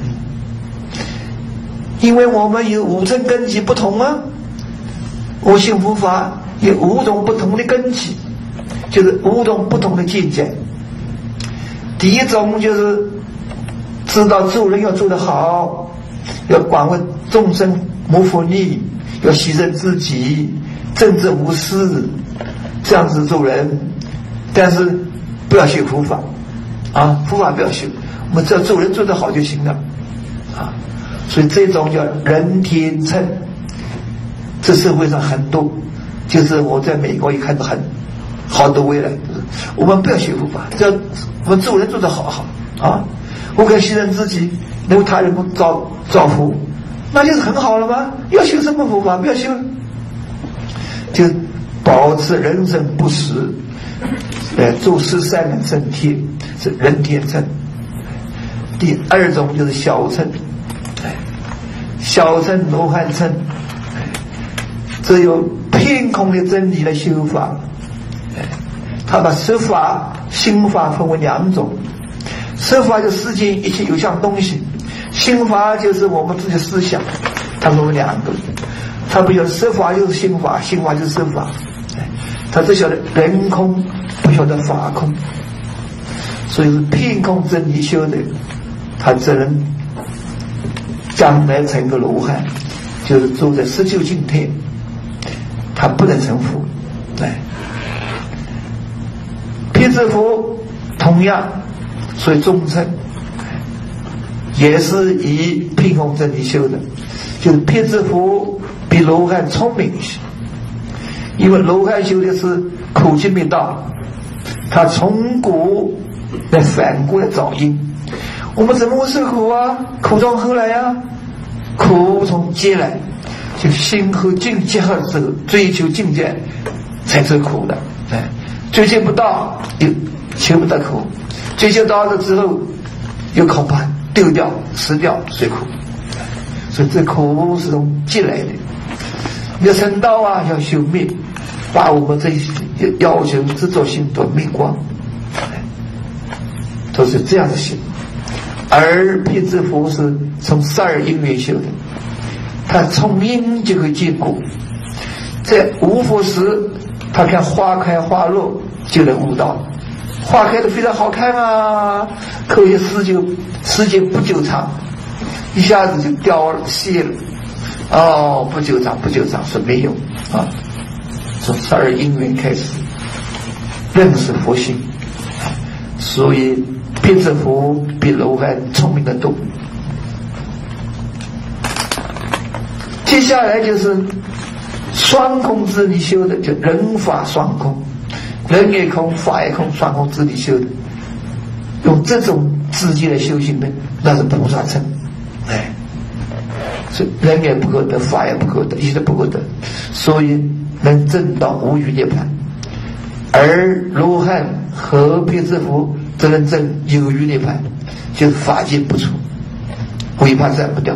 因为我们有五乘根基不同啊。我修佛法有五种不同的根基，就是五种不同的见解。第一种就是知道做人要做得好，要广为众生谋福利，要牺牲自己，正直无私，这样子做人。但是不要修佛法啊，佛法不要修，我们只要做人做得好就行了啊。所以这种叫人天秤，这社会上很多，就是我在美国也看到很好多位了，我们不要修佛法，只要我们做人做得好好啊，我可以牺牲自己，能为他人造造福，那就是很好了吗？要修什么佛法？不要修，就保持人生不死。呃，做事善人正天是人天秤。第二种就是小秤，哎，小秤罗汉秤，只有偏空的真理来修法。哎，他把十法、心法分为两种，十法就世间一切有相东西，心法就是我们自己思想，它分为两个。他不晓得十法就是心法，心法就是十法。哎，他只晓得人空。不晓得法空，所以是偏空真理修的，他只能将来成个罗汉，就是住在十九净天，他不能成佛。哎，辟支佛同样，所以众生也是以平衡真理修的，就是辟支佛比罗汉聪明一些，因为罗汉修的是苦集灭道，他从古来反过来找因。我们怎么会受苦啊？苦从何来啊？苦从劫来，就心和境结合之后，追求境界才是苦的。哎，追求不到又求不到苦，追求到了之后又恐怕丢掉失掉，最苦。所以这苦是从劫来的。要成道啊，要修灭，把我们这些要求执着心都灭光，都是这样的心。而辟支佛是从十二因缘修的，他从因就会结果。在无佛时，他看花开花落就能悟道，花开的非常好看啊，可以时就时间不久长，一下子就凋了谢了。哦，不久长不久长是没有啊。从十二因缘开始认识佛性，所以辟支佛比罗汉聪明得多。接下来就是双空之理修的，就人法双空，人也空，法也空，双空之理修的，用这种直接来修行的，那是菩萨乘。哎，所以人也不可得，法也不可得，一切不可得，所以能证到无余涅槃。而罗汉和辟支佛则能证有余涅槃，就是法界不除，尾巴斩不掉。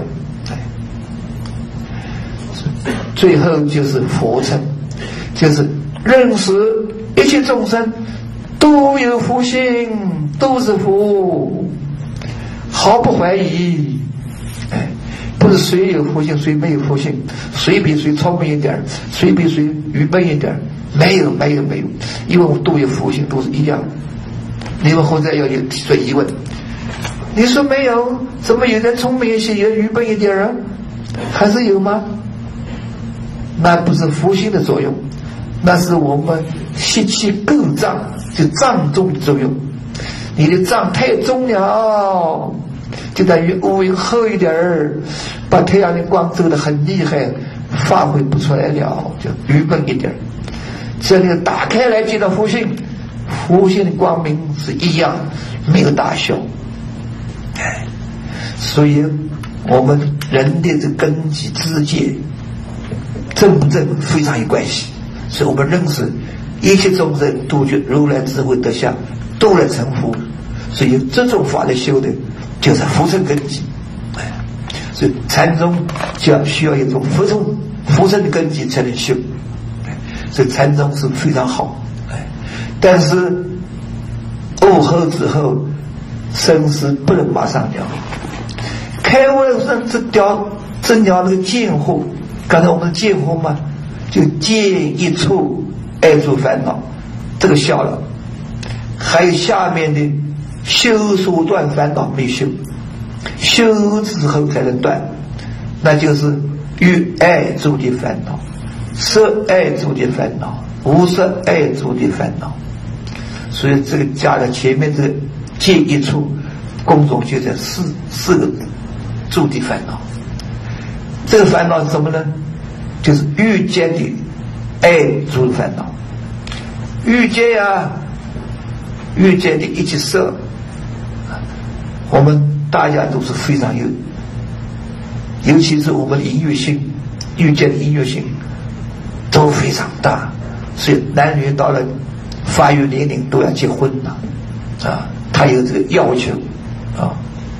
最后就是佛乘，就是认识一切众生都有佛性，都是佛，毫不怀疑。哎，不是谁有佛性谁没有佛性，谁比谁聪明一点，谁比谁愚笨一点，没有没有没有，因为我们都有佛性，都是一样的。你们现在要有提出疑问，你说没有，怎么有人聪明一些，有人愚笨一点啊？还是有吗？那不是佛性的作用，那是我们吸气构障，就障重的作用。你的障太重了，就等于乌云厚一点儿，把太阳的光照得很厉害，发挥不出来了，就愚笨一点。只要你打开来见到佛性，佛性的光明是一样，没有大小。哎，所以我们人的这根基知见正不正非常有关系，所以我们认识一切众生都觉如来智慧德相，都来成佛，所以这种法来修的就是佛乘根基。哎，所以禅宗就要需要一种佛乘佛乘的根基才能修。哎，所以禅宗是非常好。哎，但是悟后之后，生死不能马上了。开悟了，这条这条那个见惑。刚才我们的见惑嘛，就见一处爱住烦恼，这个消了。还有下面的修所断烦恼没修，修之后才能断，那就是欲爱住的烦恼，色爱住的烦恼，无色爱住的烦恼。所以这个加了前面这个见一处，共同就在四四个住的烦恼。这个烦恼是什么呢？就是欲界的爱住的烦恼。欲界呀，欲界的一切色，我们大家都是非常有，尤其是我们的音乐性，欲界的音乐性都非常大，所以男女到了发育年龄都要结婚了啊，他有这个要求啊。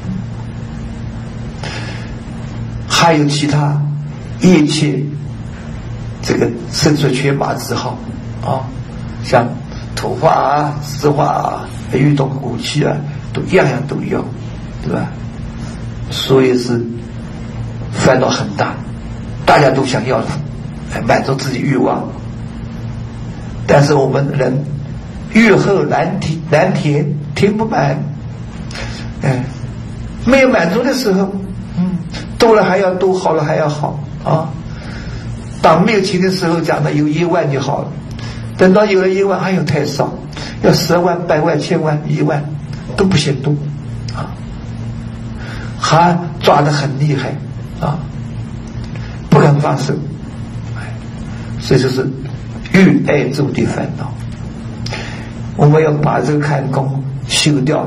还有其他一切这个身处缺马之好啊，像头发啊、丝袜啊、运动武器啊，都样样都要，对吧？所以是烦恼很大，大家都想要满足自己欲望，但是我们人欲壑难填，难填填不满，哎，没有满足的时候。 多了还要多，好了还要好啊。当没有钱的时候讲的有一万就好了，等到有了一万，哎呦太少，要十万、百万、千万、一万都不嫌多啊，还抓得很厉害啊，不肯放手，所以就是欲爱住的烦恼。我们要把这个看功修掉。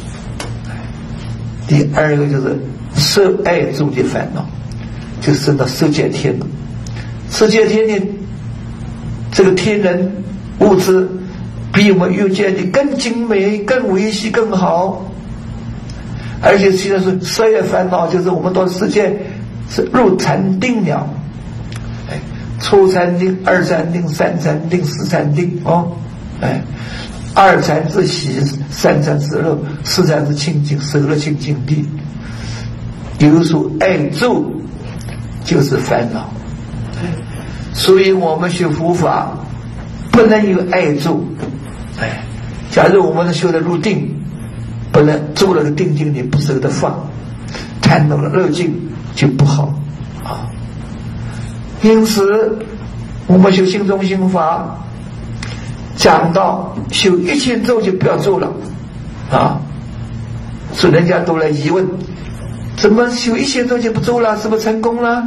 第二个就是色爱住的烦恼，就升到色界天了。色界天呢，这个天人物质比我们遇见的更精美、更维系、更好，而且现在是色爱烦恼，就是我们到世界是入禅定了，哎，初禅定、二禅定、三禅定、四禅定哦，哎。二禅是喜，三禅是乐，四禅是清净，舍了清净地。有所爱住，就是烦恼。所以我们学佛法不能有爱住。哎，假如我们修的入定，不能住了个定境，你不舍得放，贪到了乐境就不好啊。因此，我们修心中心法。讲到修一千咒就不要做了啊，所以人家都来疑问，怎么修一千咒就不做了，是不是成功了？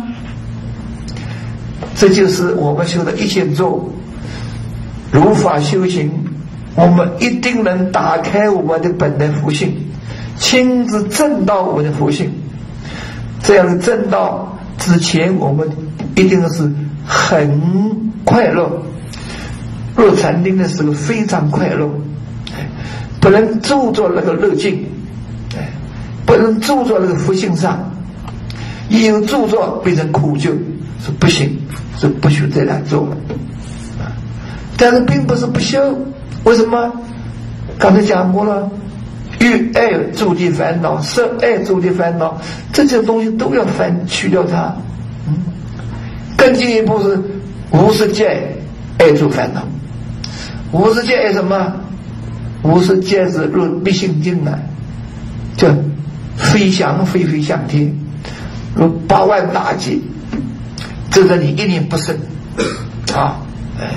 这就是我们修的一千咒如法修行，我们一定能打开我们的本来福性，亲自证到我们的福性。这样的证到之前，我们一定是很快乐，入禅定的时候非常快乐，不能住着那个乐境，不能住着那个福性上，一有住着变成苦救，是不行，是不许这样做。但是并不是不修，为什么？刚才讲过了，欲爱住的烦恼，色爱住的烦恼，这些东西都要翻去掉它。嗯，更进一步是无色界爱住烦恼。无色界爱什么？无色界是入密心经啊，叫飞翔飞飞向天，如八万大劫，这个你一念不生啊，哎，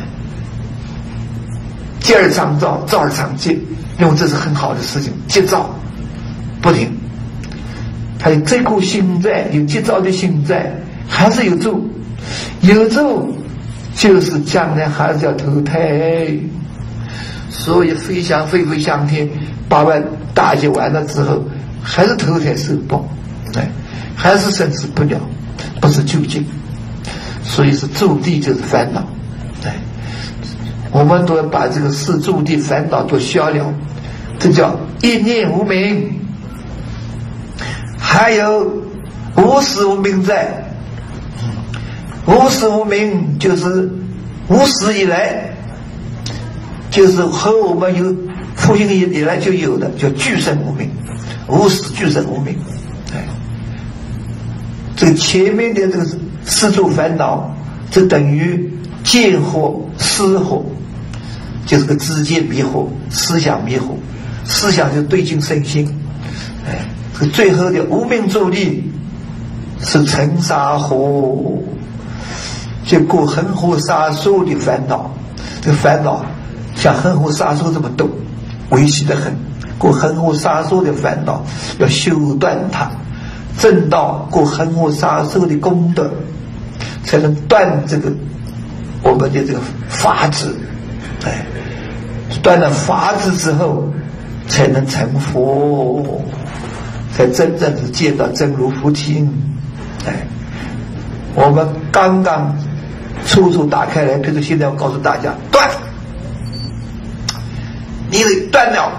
接而常造，造而常戒，因为这是很好的事情，接造不停，还有这股心在，有接造的心在，还是有住，有住就是将来还是要投胎。所以飞翔飞飞向天，八万大劫完了之后，还是投胎受报，哎，还是生死不了，不是究竟。所以是住地就是烦恼，哎，我们都要把这个四住地烦恼都消了，这叫一念无明。还有无始无明在，无始无明就是无始以来，就是和我们有复兴以来就有的，叫俱生无明，无始俱生无明。哎，这个前面的这个四住烦恼，这等于见惑、思惑，就是个知见迷惑、思想迷惑，思想就对境生心。哎，这个最后的无明助力是尘沙火，就过恒河沙数的烦恼，这个烦恼像恒河沙数这么多，危险得很。过恒河沙数的烦恼要修断它，证到过恒河沙数的功德，才能断这个我们的这个法子。哎，断了法子之后，才能成佛，才真正是见到真如佛听。哎，我们刚刚初初打开来，比如现在我告诉大家断，你得断了，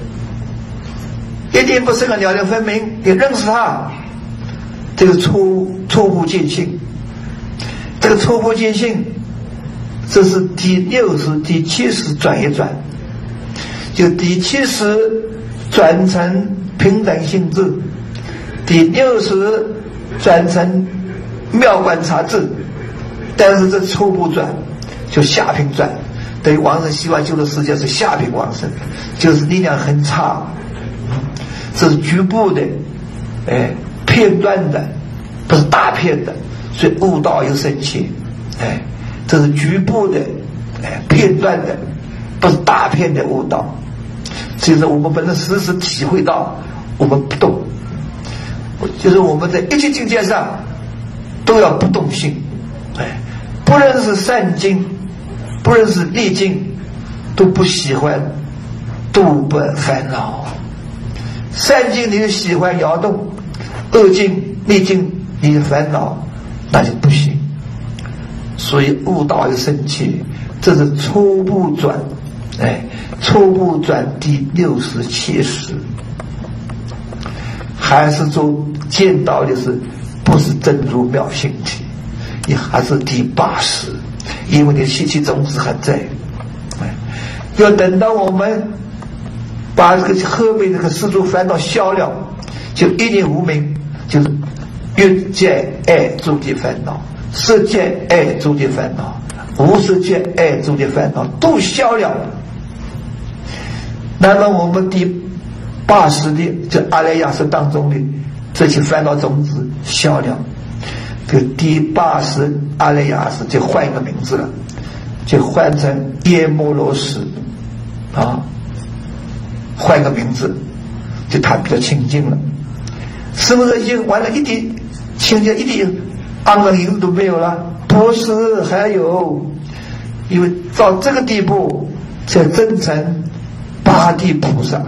一定不是个了了分明，你认识它，这个初初步见性，这个初步见性，这是第六十、第七十转一转，就第七十转成平等性质，第六十转成妙观察智，但是这初步转就下品转，等于往生希望救的世界是下品往生，就是力量很差，这是局部的，哎，片段的， 不是大片的，所以悟道有深切，哎，这是局部的，哎，片段的，不是大片的悟道。所以说，我们不能时时体会到我们不动，就是我们在一切境界上都要不动性，哎，不论是善境，不论是逆境，都不喜欢度不烦恼。善境你就喜欢摇动，恶境逆境你的烦恼，那就不行。所以悟道有深切，这是初步转，哎，初步转第六十七识，还是说见到的是不是真如妙性体，也还是第八识，因为你习气种子还在，哎，要等到我们把这个后面这个世俗烦恼消了，就一念无明，就是欲界爱诸的烦恼，色界爱诸的烦恼，无色界爱诸的烦恼都消了。那么我们第八识的这阿赖耶识当中的这些烦恼种子消了，这第八识阿赖耶识就换一个名字了，就换成耶摩罗识啊。换个名字，就他比较清净了，是不是已经完了一点清净一点肮脏影子都没有了？不是，还有，因为到这个地步才真成八地菩萨，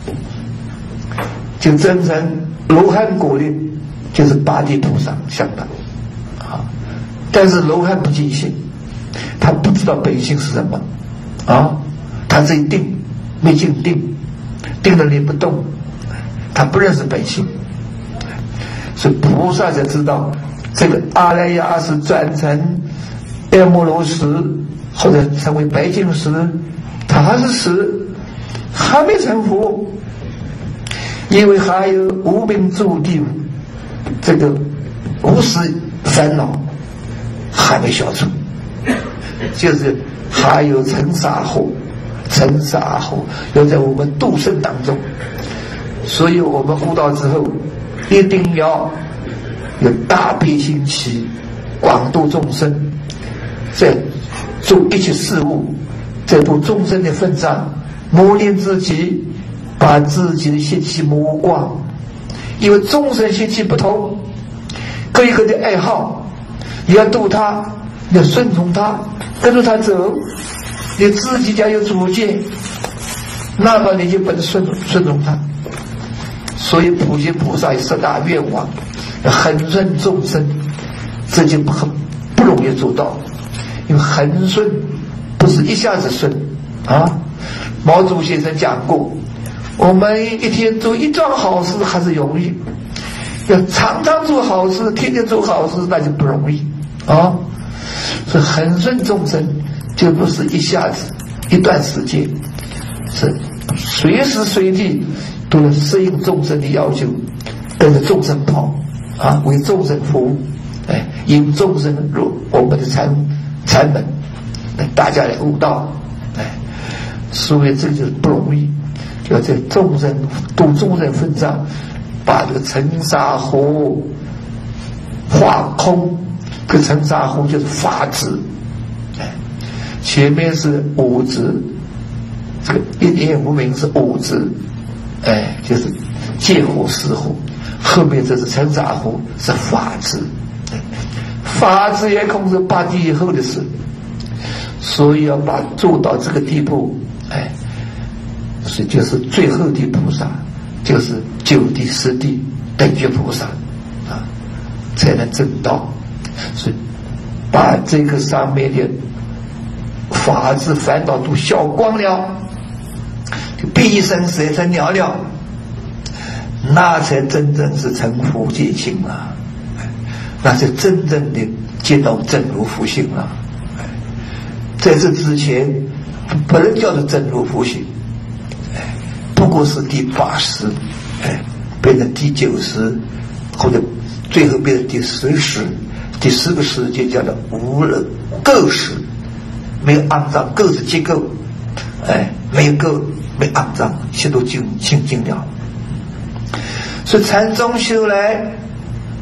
就真成罗汉果的，就是八地菩萨相当啊。但是罗汉不见性，他不知道本性是什么啊，他这一定没进定。定了你不动，他不认识本性，所以菩萨才知道这个阿赖耶识转成耶摩罗识或者成为白净识，他还是识，还没成佛，因为还有无明诸地这个无始烦恼还没消除，就是还有尘沙惑。尘沙惑要在我们度生当中，所以我们悟道之后一定要有大悲心起，广度众生，在做一切事物，在度众生的份上磨练自己，把自己的习气磨光。因为众生习气不同，各一个的爱好，你要度他，你要顺从他，跟着他走，你自己家有主见，那么你就不能顺顺从他。所以普贤菩萨有十大愿望，恒顺众生，这就很不容易做到。因为恒顺不是一下子顺啊。毛主席先生讲过，我们一天做一桩好事还是容易，要常常做好事，天天做好事，那就不容易啊。所以恒顺众生就不是一下子一段时间，是随时随地都能适应众生的要求，跟着众生跑啊，为众生服务，哎，引众生入我们的禅禅门，大家来悟道，哎，所以这个就是不容易，要在众生度众生份上，把这个尘沙惑化空。这个尘沙惑就是法执，哎，前面是五执，这个一念无明是五执，哎，就是戒惑识惑，后面这是尘沙惑是法执，哎，法执也控制八地以后的事，所以要把做到这个地步，哎，所以就是最后的菩萨，就是九地十地等觉菩萨啊，才能证道。所以把这个上面的法执烦恼都消光了，就毕生舍成了了，那才真正是成佛界性了，那是真正的见到真如佛性了。在这之前不能叫做真如佛性，不过是第八识，哎，变成第九识，或者最后变成第十识。第四个识就叫做无了垢识，没有肮脏，垢是结构，哎，没有垢，没肮脏，一切都净清净了。所以禅宗修来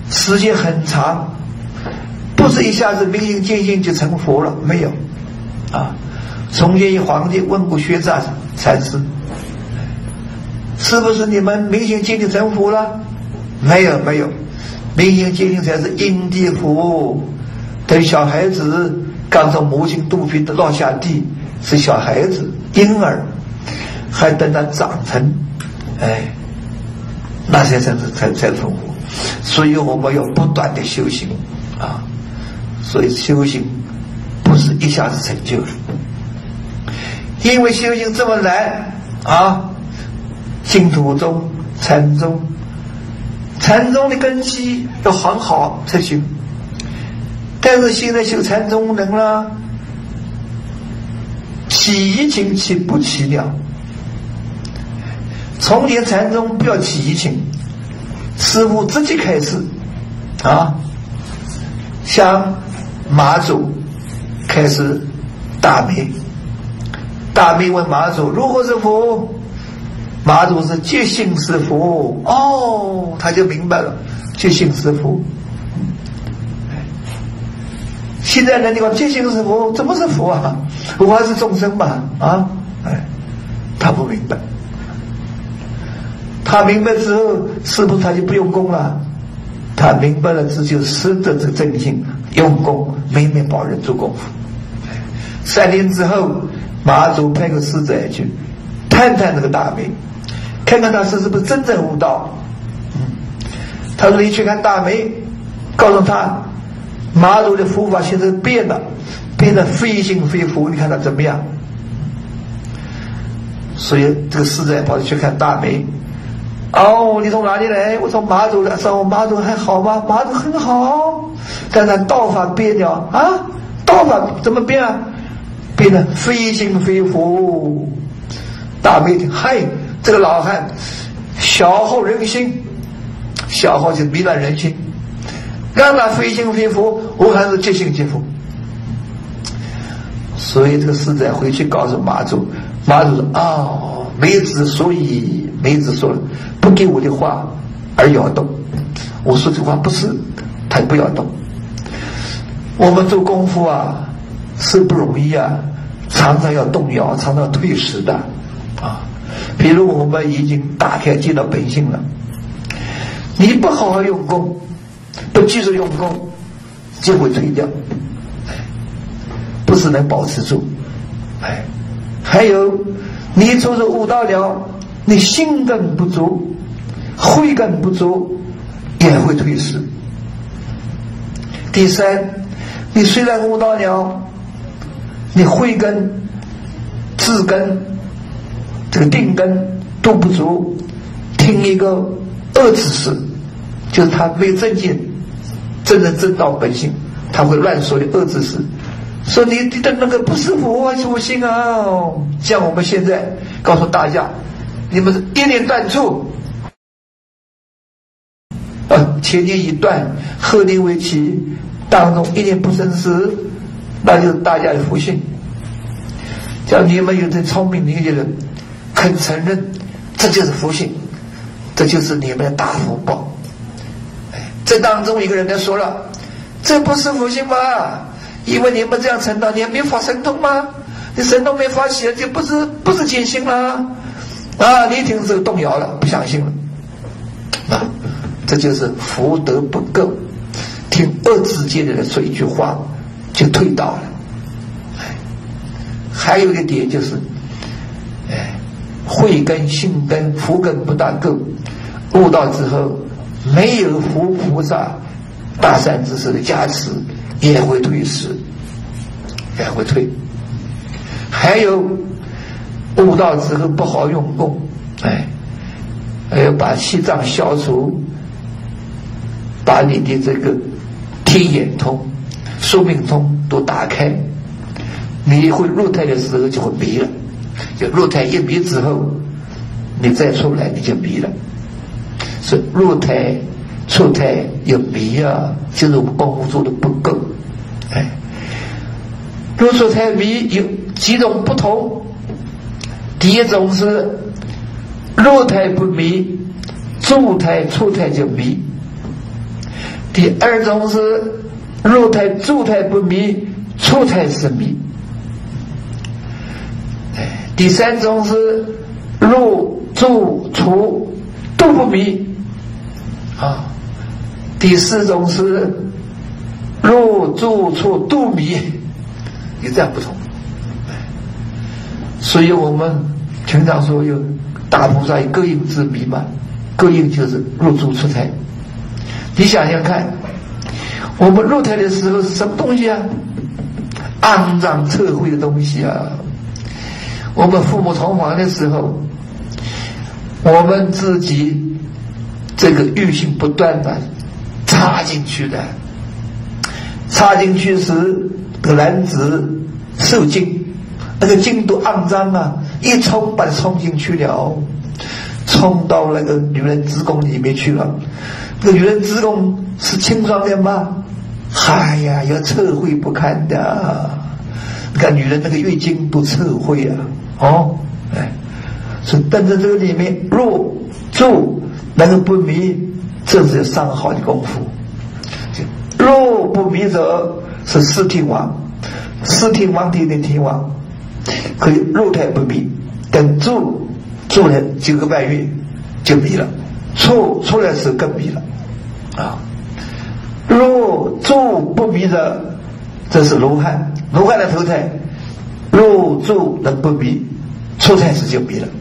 时间很长，不是一下子明心见性就成佛了，没有啊。崇建一皇帝问过薛湛禅师，是不是你们明心见性成佛了？没有没有，明心见性才是因地佛。等小孩子刚从母亲肚皮落下地，是小孩子婴儿，还等他长成，哎，那才才才才成佛。所以我们要不断的修行啊，所以修行不是一下子成就的，因为修行这么难啊，净土宗、禅宗，禅宗的根基要很好才行。但是现在修禅宗人了，起疑情起不起了。从前禅宗不要起疑情，师父自己开始啊，向马祖开始大悲。大悲问马祖如何是佛？马祖是觉性是佛。哦，他就明白了，觉性是佛。现在人你讲觉性是佛，怎么是佛啊？我还是众生嘛啊！哎，他不明白。他明白之后，是不是他就不用功了？他明白了之后，就识得这正性，用功，每每帮人做功夫。三年之后，马祖派个使者去探探这个大梅，看看他是不是真正悟道。嗯，他说你去看大梅，告诉他马祖的佛法现在变了，变得非心非佛，你看他怎么样？所以这个使者跑去看大梅。哦，你从哪里来？我从马祖来。说马祖还好吗？马祖很好，但是道法变了啊！道法怎么变啊？变得非心非佛。大梅听，嗨，这个老汉小后人心，小后就糜烂人心，让他非心非佛，我还是即心即佛。所以这个使者回去告诉马祖，马祖说：“哦，梅子所以梅子说了，不给我的话而要动。我说这话不是，他不要动。我们做功夫啊，是不容易啊，常常要动摇，常常要退失的啊。比如我们已经打开见到本性了，你不好好用功，不继续用功，就会退掉。”不是能保持住，哎，还有你除了悟道了，你心根不足，慧根不足，也会退失。第三，你虽然悟道了，你慧根、智根、这个定根都不足，听一个恶知识，就是他没正见，真正正道本性，他会乱说的恶知识。说你的那个不是佛佛性啊！像我们现在告诉大家，你们是一念断处，呃，前念已断，后念为起，当中一念不生死，那就是大家的福性。叫你们有的聪明明的人肯承认，这就是福性，这就是你们的大福报。哎，这当中一个人就说了，这不是福性吗？因为你们这样成道，你还没发神通吗？你神通没发起来，就不是不是见性了啊！你一听这个动摇了，不相信了啊！这就是福德不够，听恶知见的人说一句话就退道了。还有一个点就是，哎，慧根、性根、福根不大够，悟道之后没有佛菩萨大善知识的加持，也会退失，也会退。还有悟道之后不好用功，哎，还要把气障消除，把你的这个天眼通、宿命通都打开，你会入胎的时候就会迷了，就入胎一迷之后，你再出来你就迷了。所以入胎、出胎有迷啊，就是我们功夫做的不够。哎，入出胎迷有几种不同。第一种是入胎不迷，入胎出胎就迷。 第二种是入胎住胎不迷，出胎是迷。第三种是入住出都不迷啊。第四种是入住出都迷，有这样不同。所以我们经常说有大菩萨有各应之迷嘛，各应就是入住出胎。你想想看，我们入胎的时候是什么东西啊？肮脏臭秽的东西啊！我们父母同房的时候，我们自己这个欲性不断的插进去的，插进去时，这个男子受精，那个精都肮脏啊，一冲把它冲进去了，冲到那个女人子宫里面去了。这个女人子宫是清爽的吗？哎呀，有臭秽不堪的。你看女人那个月经都臭秽啊，哦，哎，所以但是这个里面入住那个不迷，这是上好的功夫。入不迷者是四天王，四天王天的天王可以入胎不迷，等住住了九个半月就迷了，出出来时更迷了啊。入住不迷者，这是罗汉，罗汉的投胎，入住能不迷，出胎时就迷了。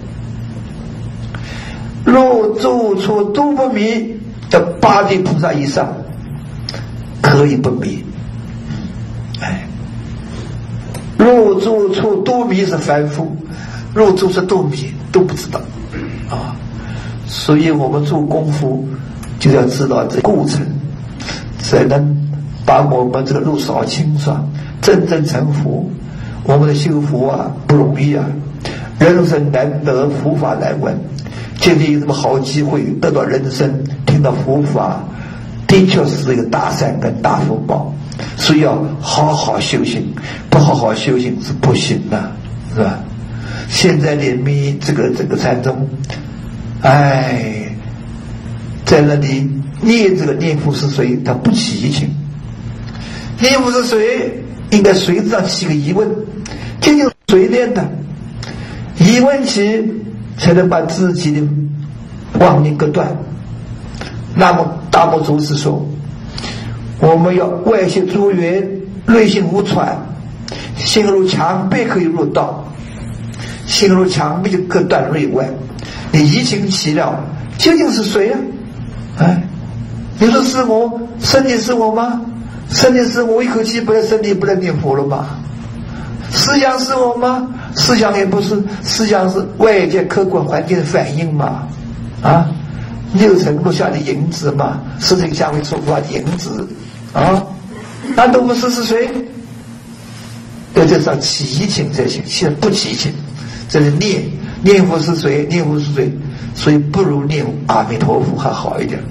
入住出都不迷，要八地菩萨以上可以不迷。哎，入住出都迷是凡夫，入住出都迷都不知道啊。所以我们做功夫就要知道这过程，才能把我们这个路扫清爽，真正成佛。我们的修佛啊不容易啊，人生难得，佛法难闻。今天有这么好机会得到人生，听到佛法，的确是一个大善根大福报，所以要好好修行，不好好修行是不行的，是吧？现在里面这个这个禅宗，哎，在那里念这个念佛是谁，他不齐情。念佛是谁，应该随之上起个疑问，究竟谁念的？疑问起，才能把自己的妄念割断。那么大摩祖师说，我们要外显诸缘，内心无传，心如墙壁可以入道，心如墙壁就割断内外。你移情起了，究竟是谁啊？哎，你说是我，身体是我吗？身体是我，一口气不在身体不能念佛了吗？思想是我吗？思想也不是，思想是外界客观环境的反应嘛。啊，六尘落下的影子嘛，是这个相位出发的影子啊，那都不是是谁？在这上起情才行，现在不起情，这是念念佛是谁？念佛是谁？所以不如念阿弥陀佛还好一点。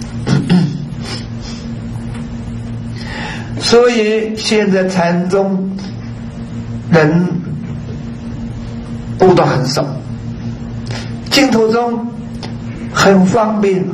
所以现在禅宗人悟道很少，净土宗很方便，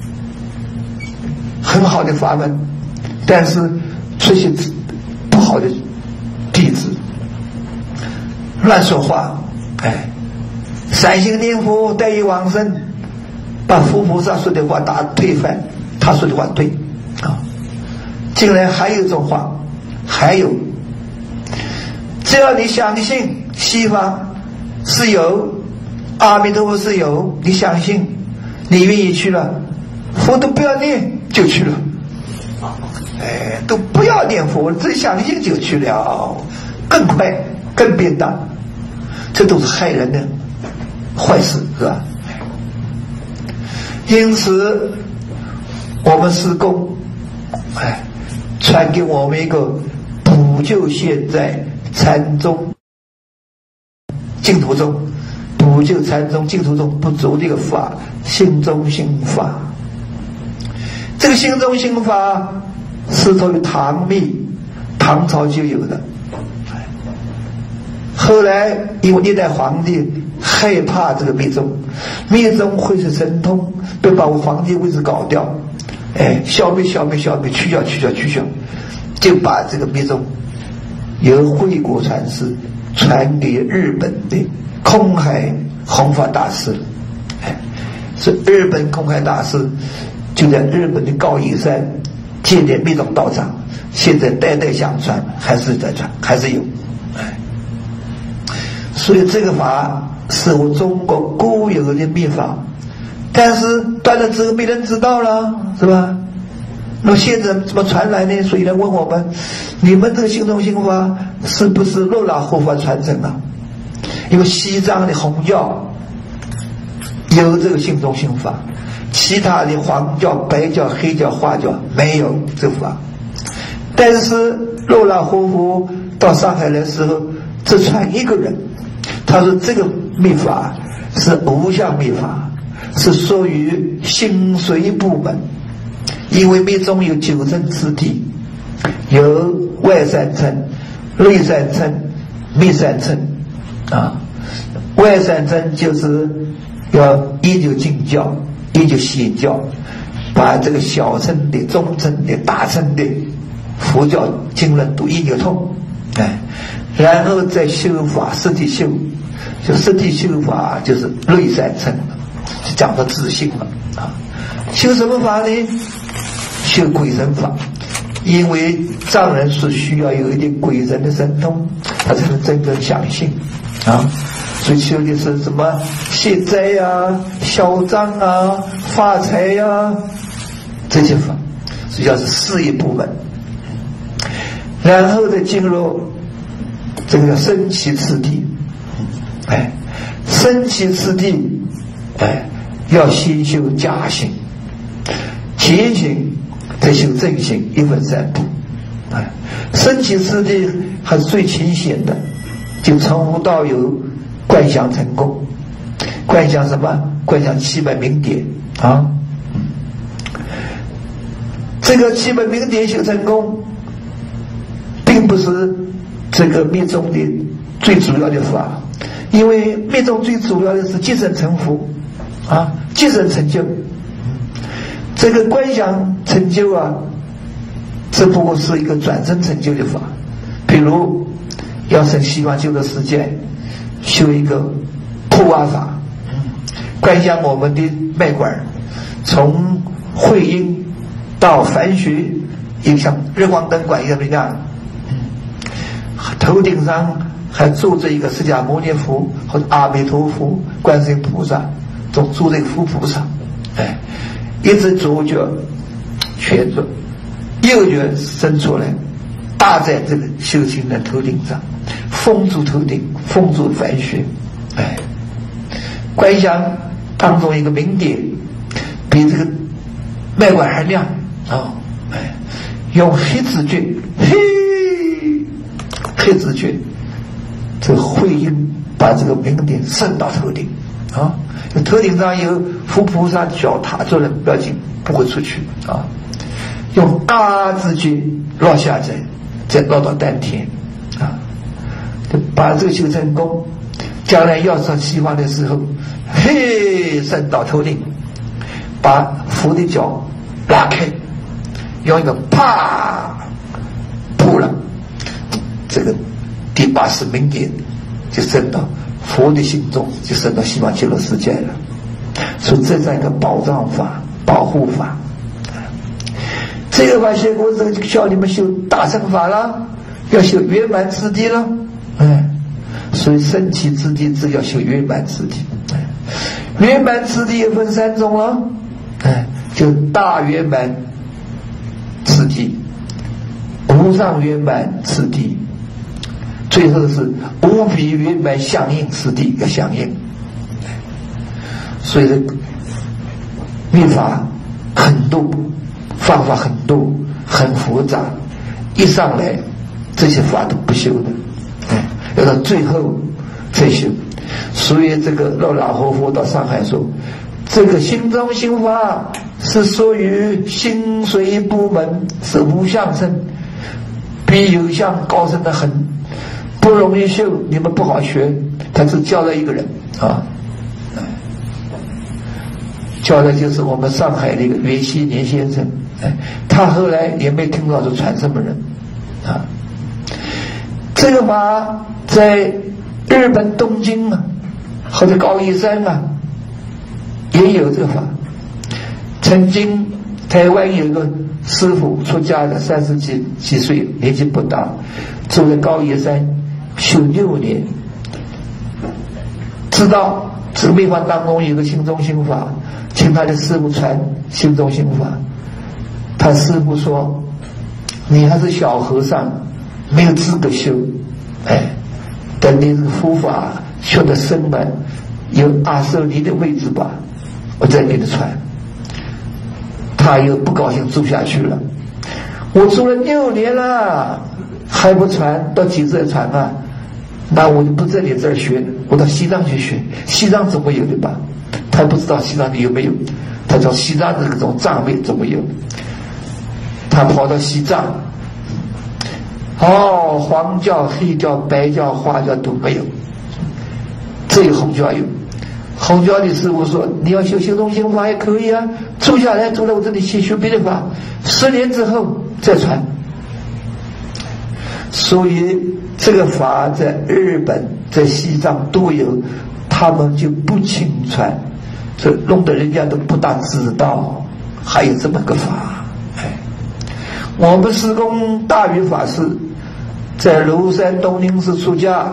很好的法门，但是出现不好的弟子，乱说话，哎，三心念佛待于往生，把佛菩萨说的话打推翻，他说的话对啊。竟然还有一种话，还有，只要你相信西方是有，阿弥陀佛是有，你相信，你愿意去了，佛都不要念就去了，哎，都不要念佛，只相信就去了，更快更便当，这都是害人的坏事，是吧？因此我们施工，哎，传给我们一个补救现在禅宗净土宗补救禅宗净土宗不足的一个法，心中心法。这个心中心法是从于唐密，唐朝就有的，后来因为历代皇帝害怕这个密宗，密宗会是神通，都把我皇帝位置搞掉， 哎，消灭消灭消灭，去掉去掉去掉，就把这个密宗由惠国禅师传给日本的空海弘法大师了。哎，所以日本空海大师就在日本的高野山建立密宗道场，现在代代相传，还是在传，还是有。哎，所以这个法是我中国固有的秘法，但是断了之后没人知道了，是吧？那么现在怎么传来呢？所以来问我们，你们这个心中心法是不是若拉护法传承啊？因为西藏的红教有这个心中心法，其他的黄教、白教、黑教、花教没有这法。但是若拉护法到上海来的时候，只传一个人，他说这个秘法是无相秘法，是属于心髓部门。因为密宗有九层次第，有外三层、内三层、密三层啊。外三层就是要依旧经教，依旧显教，把这个小乘的、中乘的、大乘的佛教经论都依旧通，哎，然后再修法，实体修，就实体修法就是内三层，就讲到自性了啊。修什么法呢？修鬼神法，因为藏人是需要有一点鬼神的神通，他才能真正相信啊。所以修的是什么消灾呀、消障啊、发财呀、啊、这些法，所以叫是事业部门。然后再进入这个叫升起次第，哎，升起次第，哎，要先修假行、前行。再修正行，一分三步，哎，升起次第还是最浅显的，就从无到有，观想成功，观想什么？观想七百名点啊，这个七百名点修成功，并不是这个密宗的最主要的法，因为密宗最主要的是即身成佛啊，即身成就。这个观想成就啊，只不过是一个转生成就的法。比如要生希望救的世界，修一个破瓦法，观想我们的脉管从会阴到凡穴，也像日光灯管一样的样，头顶上还坐着一个释迦牟尼佛或者阿弥陀佛、观世音菩萨，都坐着一个佛菩萨，哎。一只左脚旋转，右脚伸出来，搭在这个修行的头顶上，封住头顶，封住凡穴，哎，观想当中一个明点，比这个脉管还亮哦，哎，用黑子诀，嘿，黑子诀，这个会阴把这个明点升到头顶啊。头顶上有佛菩萨脚踏着人，不要紧，不会出去啊。用大字诀落下来，再落到丹田啊，把这个修成功。将来要上西方的时候，嘿，升到头顶，把佛的脚拉开，用一个啪扑了，这个第八十名点就升到佛的心中，就升到西方极乐世界了。所以这是一个保障法、保护法。这个法学过之后，就教你们修大乘法了，要修圆满次第了。哎，所以升起次第只要修圆满次第。哎，圆满次第也分三种了。哎，就大圆满次第、无上圆满次第。最后是无比圆满相应次第，要相应。所以这密法很多，方法很多，很复杂，一上来这些法都不修的，哎，要到最后才修。所以这个若拉活佛到上海说，这个心中心法是属于心髓部门，是无相身，比有相高深的很。不容易修，你们不好学。他只教了一个人啊，教的就是我们上海的一个袁希年先生。 哎，他后来也没听到是传什么人啊。这个法在日本东京啊，或者高野山啊，也有这个法。曾经台湾有一个师傅出家的，三十几几岁，年纪不大，住在高野山修六年，知道这个秘法当中有个心中心法，请他的师傅传心中心法。他师傅说：“你还是小和尚，没有资格修。哎，等你这个佛法学得深了，有阿舍离的位置吧，我再给你传。”他又不高兴，住下去了。我住了六年了，还不传，到几时传啊？那我就不在你这儿学，我到西藏去学。西藏总会有的吧？他不知道西藏有没有，他说西藏这种藏位总会有。他跑到西藏，哦，黄教、黑教、白教、花教都没有，只有红教有。红教的师傅说：“你要修心中心法也可以啊，住下来，住在我这里去学别的法，十年之后再传。”所以这个法在日本、在西藏都有，他们就不轻传，这弄得人家都不大知道还有这么个法。哎，我们师公大禹法师在庐山东林寺出家。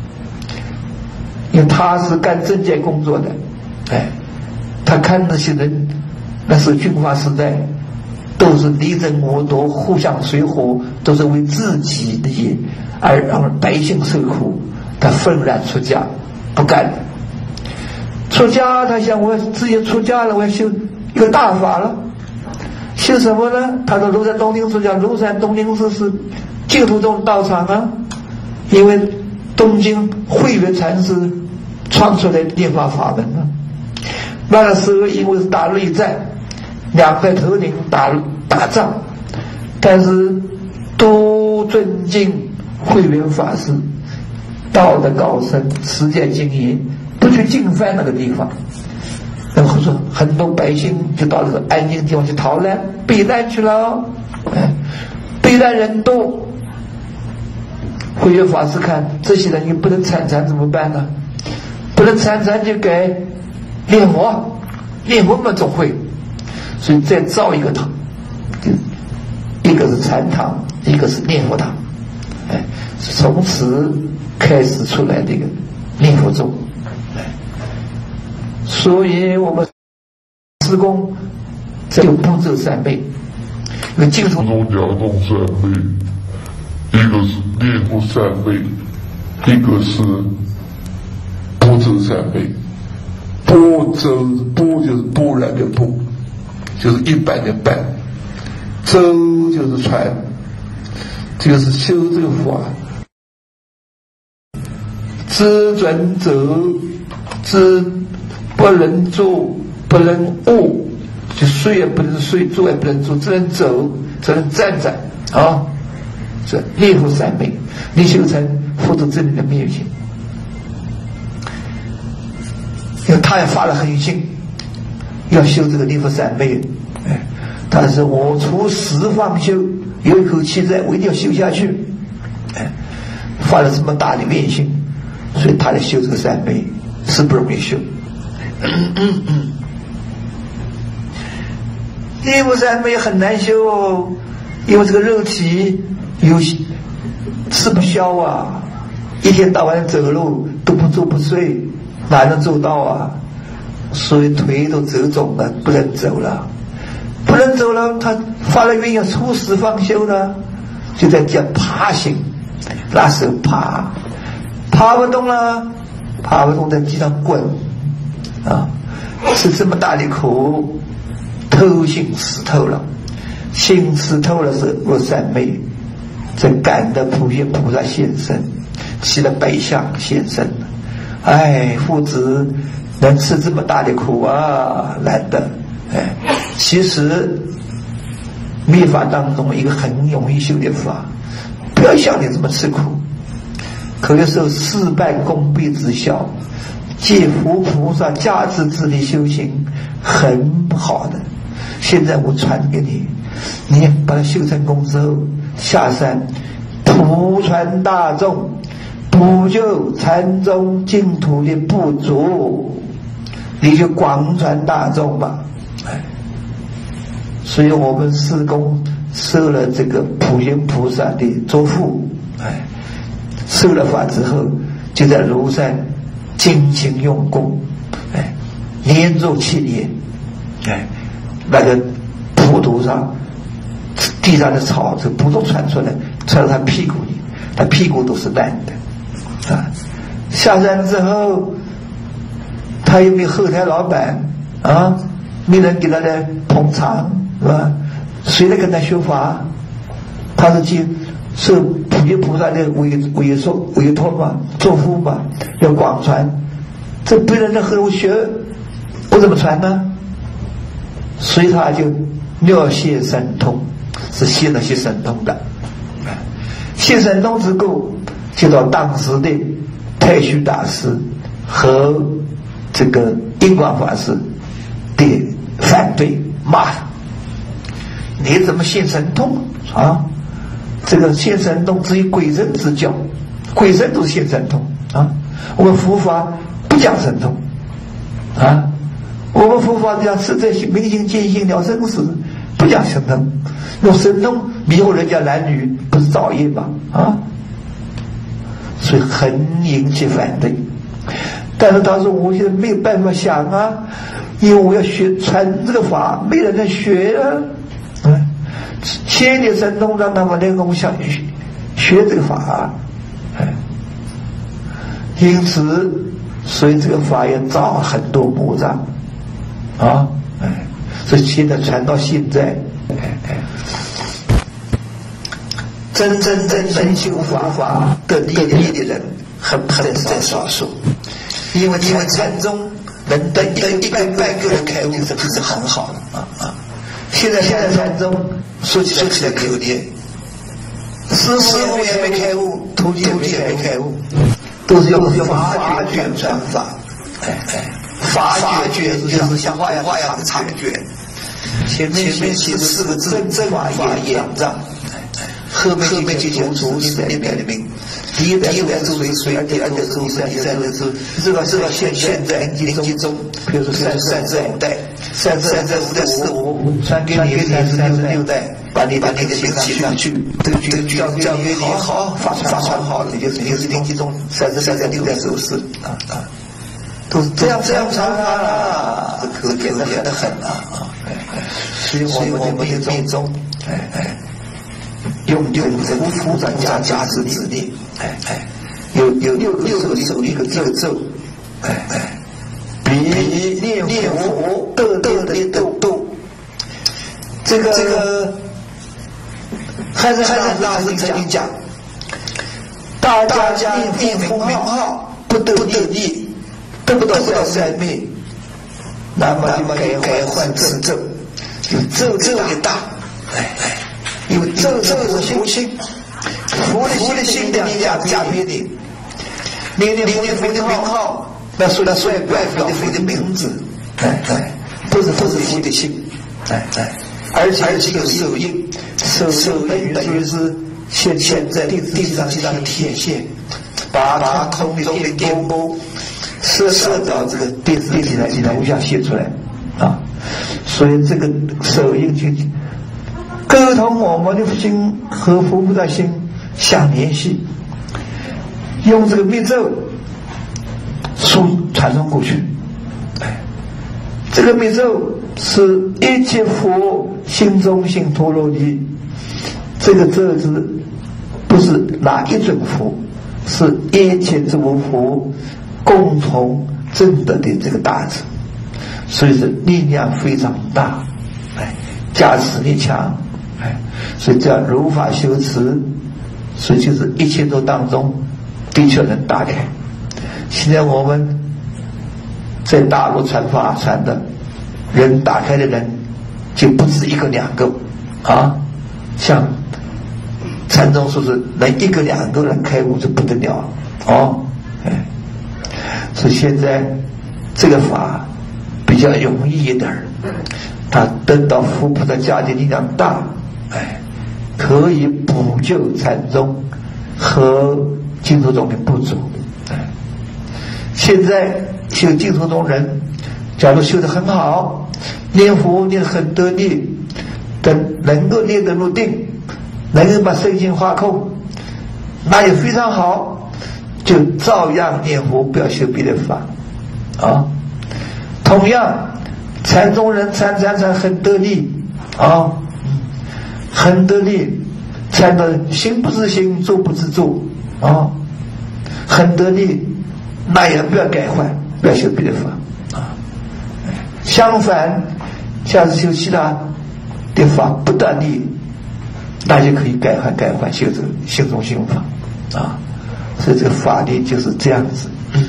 因为他是干政界工作的，哎，他看那些人，那是军阀时代，都是你争我夺，互相水火，都是为自己利益而让百姓受苦。他愤然出家，不干了。出家，他想我自己出家了，我要修一个大法了。修什么呢？他说庐山东林寺讲，庐山东林寺是净土宗道场啊，因为东京慧远禅师创出来的念法法门啊。那个时候因为是打内战，两块头领打打仗，但是都尊敬慧远法师，道德高深，实践经营，不去进犯那个地方。然后说很多百姓就到这个安静地方去逃难避难去了，哎，避难人多。慧远法师看这些人又不能参禅怎么办呢？不能参禅就给念佛，念佛嘛总会，所以再造一个堂，一个是禅堂，一个是念佛堂，哎，从此开始出来这个念佛宗。哎，所以我们师公这有步骤三昧，因为净土宗讲动三昧。一个是念佛三昧，一个是般舟三昧。般舟，般就是般然的般，就是一般的般；舟就是船，这个是修这个法。知准走，知不能坐，不能卧，就睡也不能睡，坐也不能坐，只能走，只能站着啊。这念佛三昧，你修成佛陀真理的灭性。因为他也发了狠心，要修这个念佛三昧。哎，他说我除十方修，有一口气在，我一定要修下去。哎，发了这么大的愿心，所以他来修这个三昧是不容易修。嗯嗯嗯，念佛三昧很难修哦，因为这个肉体有吃不消啊，一天到晚走路都不坐不睡，哪能做到啊？所以腿都走肿了，不能走了，不能走了。他发了愿要出十方修了，就在讲爬行，拉手爬，爬不动了，爬不动在地上滚啊！吃这么大的苦，偷心死透了，心死透了是入三昧。这感得普贤菩萨现身，起了白象现身。哎，父子能吃这么大的苦啊，难得。哎，其实密法当中一个很容易修的法，不要像你这么吃苦。可有时候事半功倍之效，借佛菩萨加持之力修行，很好的。现在我传给你， 你把它修成功之后，下山普传大众，补救禅宗净土的不足，你就广传大众吧。哎，所以我们施工受了这个普贤菩萨的嘱咐，哎，受了法之后，就在庐山精勤用功，哎，连入七年，哎，那个普土上地上的草这不都传出来，传到他屁股里，他屁股都是烂的啊。下山之后，他又没有后台老板啊，没人给他来捧场，是吧？谁来跟他修法？他是去受普贤菩萨的委委托委托嘛，嘱咐嘛，要广传。这别人在和我学，我怎么传呢？所以他就妙谢神通，是谢那些神通的。谢神通之故，就到当时的太虚大师和这个印光法师的反对骂他。你怎么现神通啊？这个现神通只有鬼神之教，鬼神都是现神通啊。我们佛法不讲神通啊，我们佛法讲是在明心见性了生死，不讲神通。用神通迷惑人家男女，不是造业吗？啊，所以很引起反对。但是他说我现在没有办法想啊，因为我要学传这个法，没人能学啊。嗯，先点神通让他们能够想学学这个法啊。哎，因此，所以这个法也造很多魔障啊。哎，所以现在传到现在，哎哎，真真正正修法法得力的人很很在少数，因为因为禅宗能等等一百百个人开悟，这不是很好的啊啊！现在现在禅宗说起来起来可怜，师傅也没开悟，徒弟徒弟也没开悟，都是用法觉传法，哎哎，法觉就是像画画样的长觉，前面前面写的四个字正法眼障。后面后面就讲主是里面的名，第一代第一代主为谁，第二代主是第三代主，这个这个现现在临济中，比如说三三十五代，三三十五代四五，传给你三十六代，把你把你的名写上去，这个这个教教给你好，发发传好了，就是就是临济中三十三代六代十四啊啊，都是这样这样传啊，这可给的很的很啊啊，所以我们的命中，哎哎。用用佛佛掌加加持指令，哎哎，有有六六个手一个咒咒，哎哎，比念念佛得得的斗斗，这个这个，汉山汉山大师曾经讲，大家念佛名号不得得力，得不到三昧，那么改改换正咒，有咒咒的大，哎哎。因为这这是佛心，佛的佛的心的力量加给你，念念佛的佛的名号，那说那说怪不了佛的名字，哎哎，不是不是佛的心，哎哎，而且而且有手印，手手印等于是现现在地地上地上的天线，把把空中的电波射射到这个电子体的图像写出来啊，所以这个手印就沟通我们的心和佛菩萨心相联系，用这个密咒书传送过去。哎，这个密咒是一切佛心中心陀罗尼，这个咒字不是哪一尊佛，是一切诸佛共同证得的这个大字，所以是力量非常大，哎，加持力强。哎，所以叫如法修持，所以就是一切都当中的确能打开。现在我们在大陆传法传的人打开的人就不止一个两个啊，像禅宗说是能一个两个人开悟就不得了哦。哎，所以现在这个法比较容易一点， 他得到佛菩萨加的力量大，哎，可以补救禅宗和净土宗的不足。哎，现在修净土宗人，假如修得很好，念佛念得很得力，等能够念得入定，能够把身心化空，那也非常好，就照样念佛，不要修别的法啊。同样，禅宗人禅禅禅很得力啊，很得力，禅的心不是心，坐不是坐啊，很得力，那也不要改换，不要修别的法啊。相反，下次修其他的法不断力，那就可以改换改换修这个心中心法啊。所以这个法力就是这样子。嗯，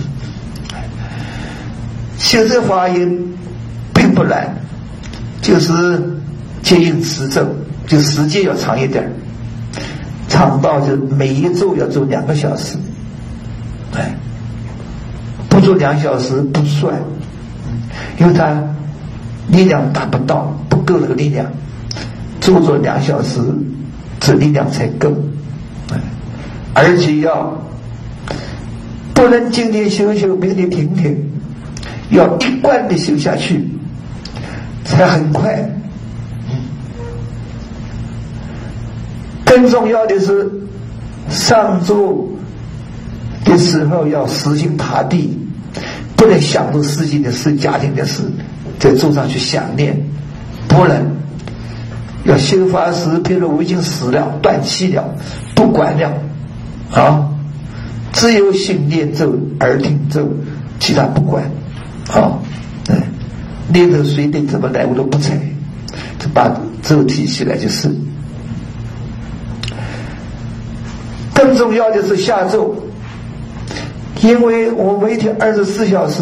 修这个法也并不难，就是接应持咒，就时间要长一点，长到就每一周要做两个小时，哎，不做两小时不算，因为他力量达不到，不够那个力量，做做两小时，这力量才够，哎，而且要不能今天修修，明天停停，要一贯的修下去，才很快。更重要的是，上座的时候要实心踏地，不能想着世界的事、家庭的事，在座上去想念，不能。要修法时，譬如我已经死了、断气了，不管了啊，只有心念咒、耳听咒，其他不管啊。嗯，念头随便怎么来我都不睬，就把咒提起来就是。更重要的是下咒，因为我每天二十四小时，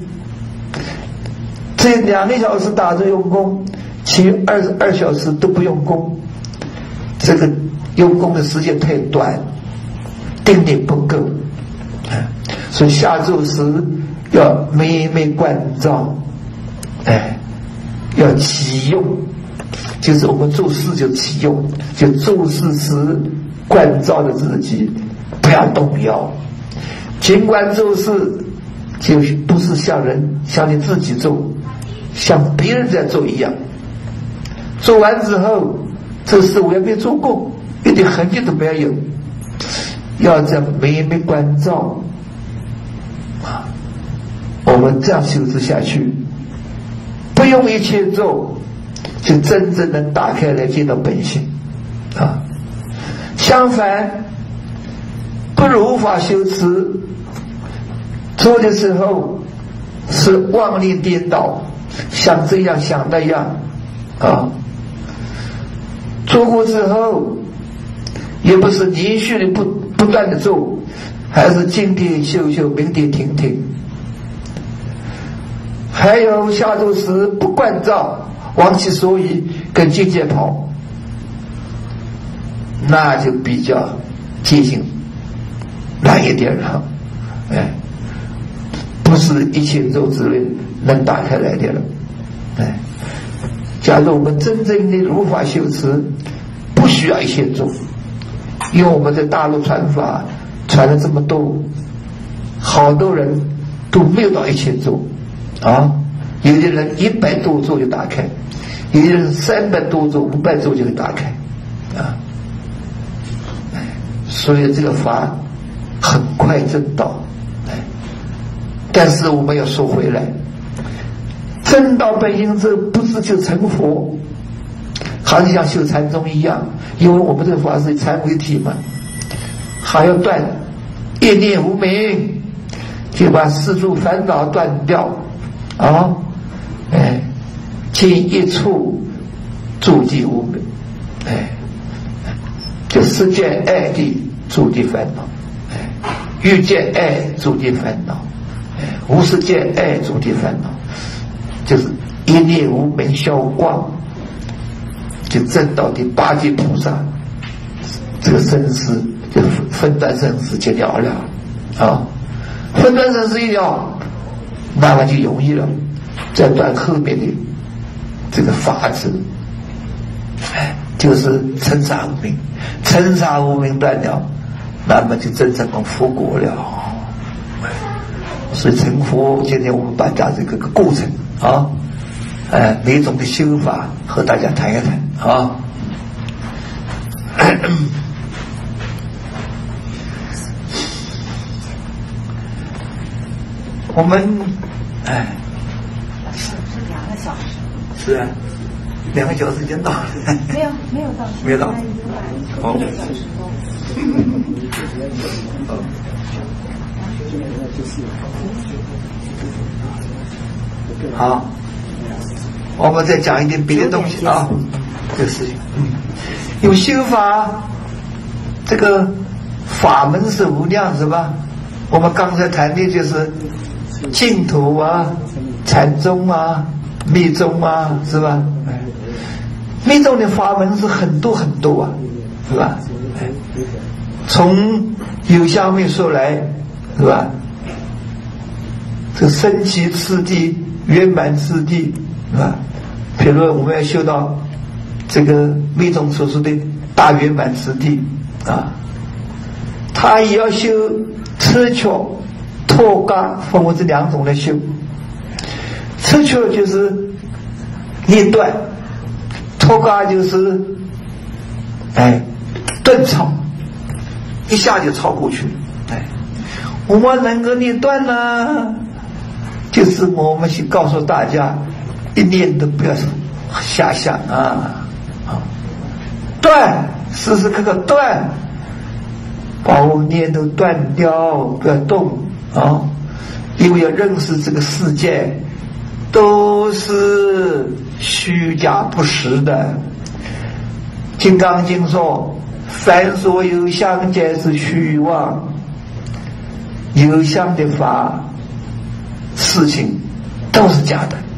这两个小时打坐用功，其余二十二小时都不用功，这个用功的时间太短，定力不够，所以下咒时要每每关照，哎，要起用，就是我们做事就起用，就做事时关照着自己，不要动摇。尽管做事就不是像人像你自己做，像别人在做一样。做完之后，这事我也没做过，一点痕迹都没有。要这样每每关照啊，我们这样修持下去，不用一切做，就真正能打开来见到本性啊。相反，不如无法修持，做的时候是妄念颠倒，想这样想那样啊。做过之后，也不是连续的不不断的做，还是今天修修，明天停停。还有下咒时不关照，忘其所以，跟境界跑。那就比较接近难一点了，哎，不是一切咒之类能打开来的了，哎，假如我们真正的如法修持，不需要一切咒，因为我们在大陆传法传了这么多，好多人都没有到一千咒啊，有的人一百多咒就打开，有的人三百多咒、五百咒就打开啊。所以这个法很快证道，但是我们要说回来，证道本性这不是就成佛，还是像修禅宗一样，因为我们这个法是禅为体嘛，还要断一念无明，就把世俗烦恼断掉啊，哎，见一处诸即无明，哎，就世间爱的诸即烦恼，哎，遇见爱诸即烦恼，哎，无世间爱诸即烦恼，就是一念无明消光，就证到第八界菩萨，这个生死就分段生死就了了啊，分段生死一了，那么就容易了，再断后面的这个法则，哎，就是尘沙无明，尘沙无明断了，那么就真正能复国了。所以成佛，今天我们把它这个个过程啊，呃，每种的修法和大家谈一谈啊。我们哎， 是两个小时。 是啊，两个小时已经到了。 没有，没有到。 没有到。好。好，我们再讲一点别的东西啊，这个事情。嗯，因为修法这个法门是无量，是吧？我们刚才谈的就是净土啊、禅宗啊、密宗啊，是吧？密宗的法门是很多很多啊，是吧？从有相密说来，是吧？这升起次第、圆满次第，是吧？比如我们要修到这个密宗所说的大圆满次第啊，他也要修彻磗、脱伽，分为这两种来修。彻磗就是念断，脱伽就是哎顿超，一下就超过去了。哎，我们能够念断呢？就是我们去告诉大家，一念都不要瞎想啊！啊，断，时时刻刻断，把我们念头断掉，不要动啊！因为要认识这个世界都是虚假不实的。《金刚经》说：“凡所有相，皆是虚妄。”有相的法。事情都是假的，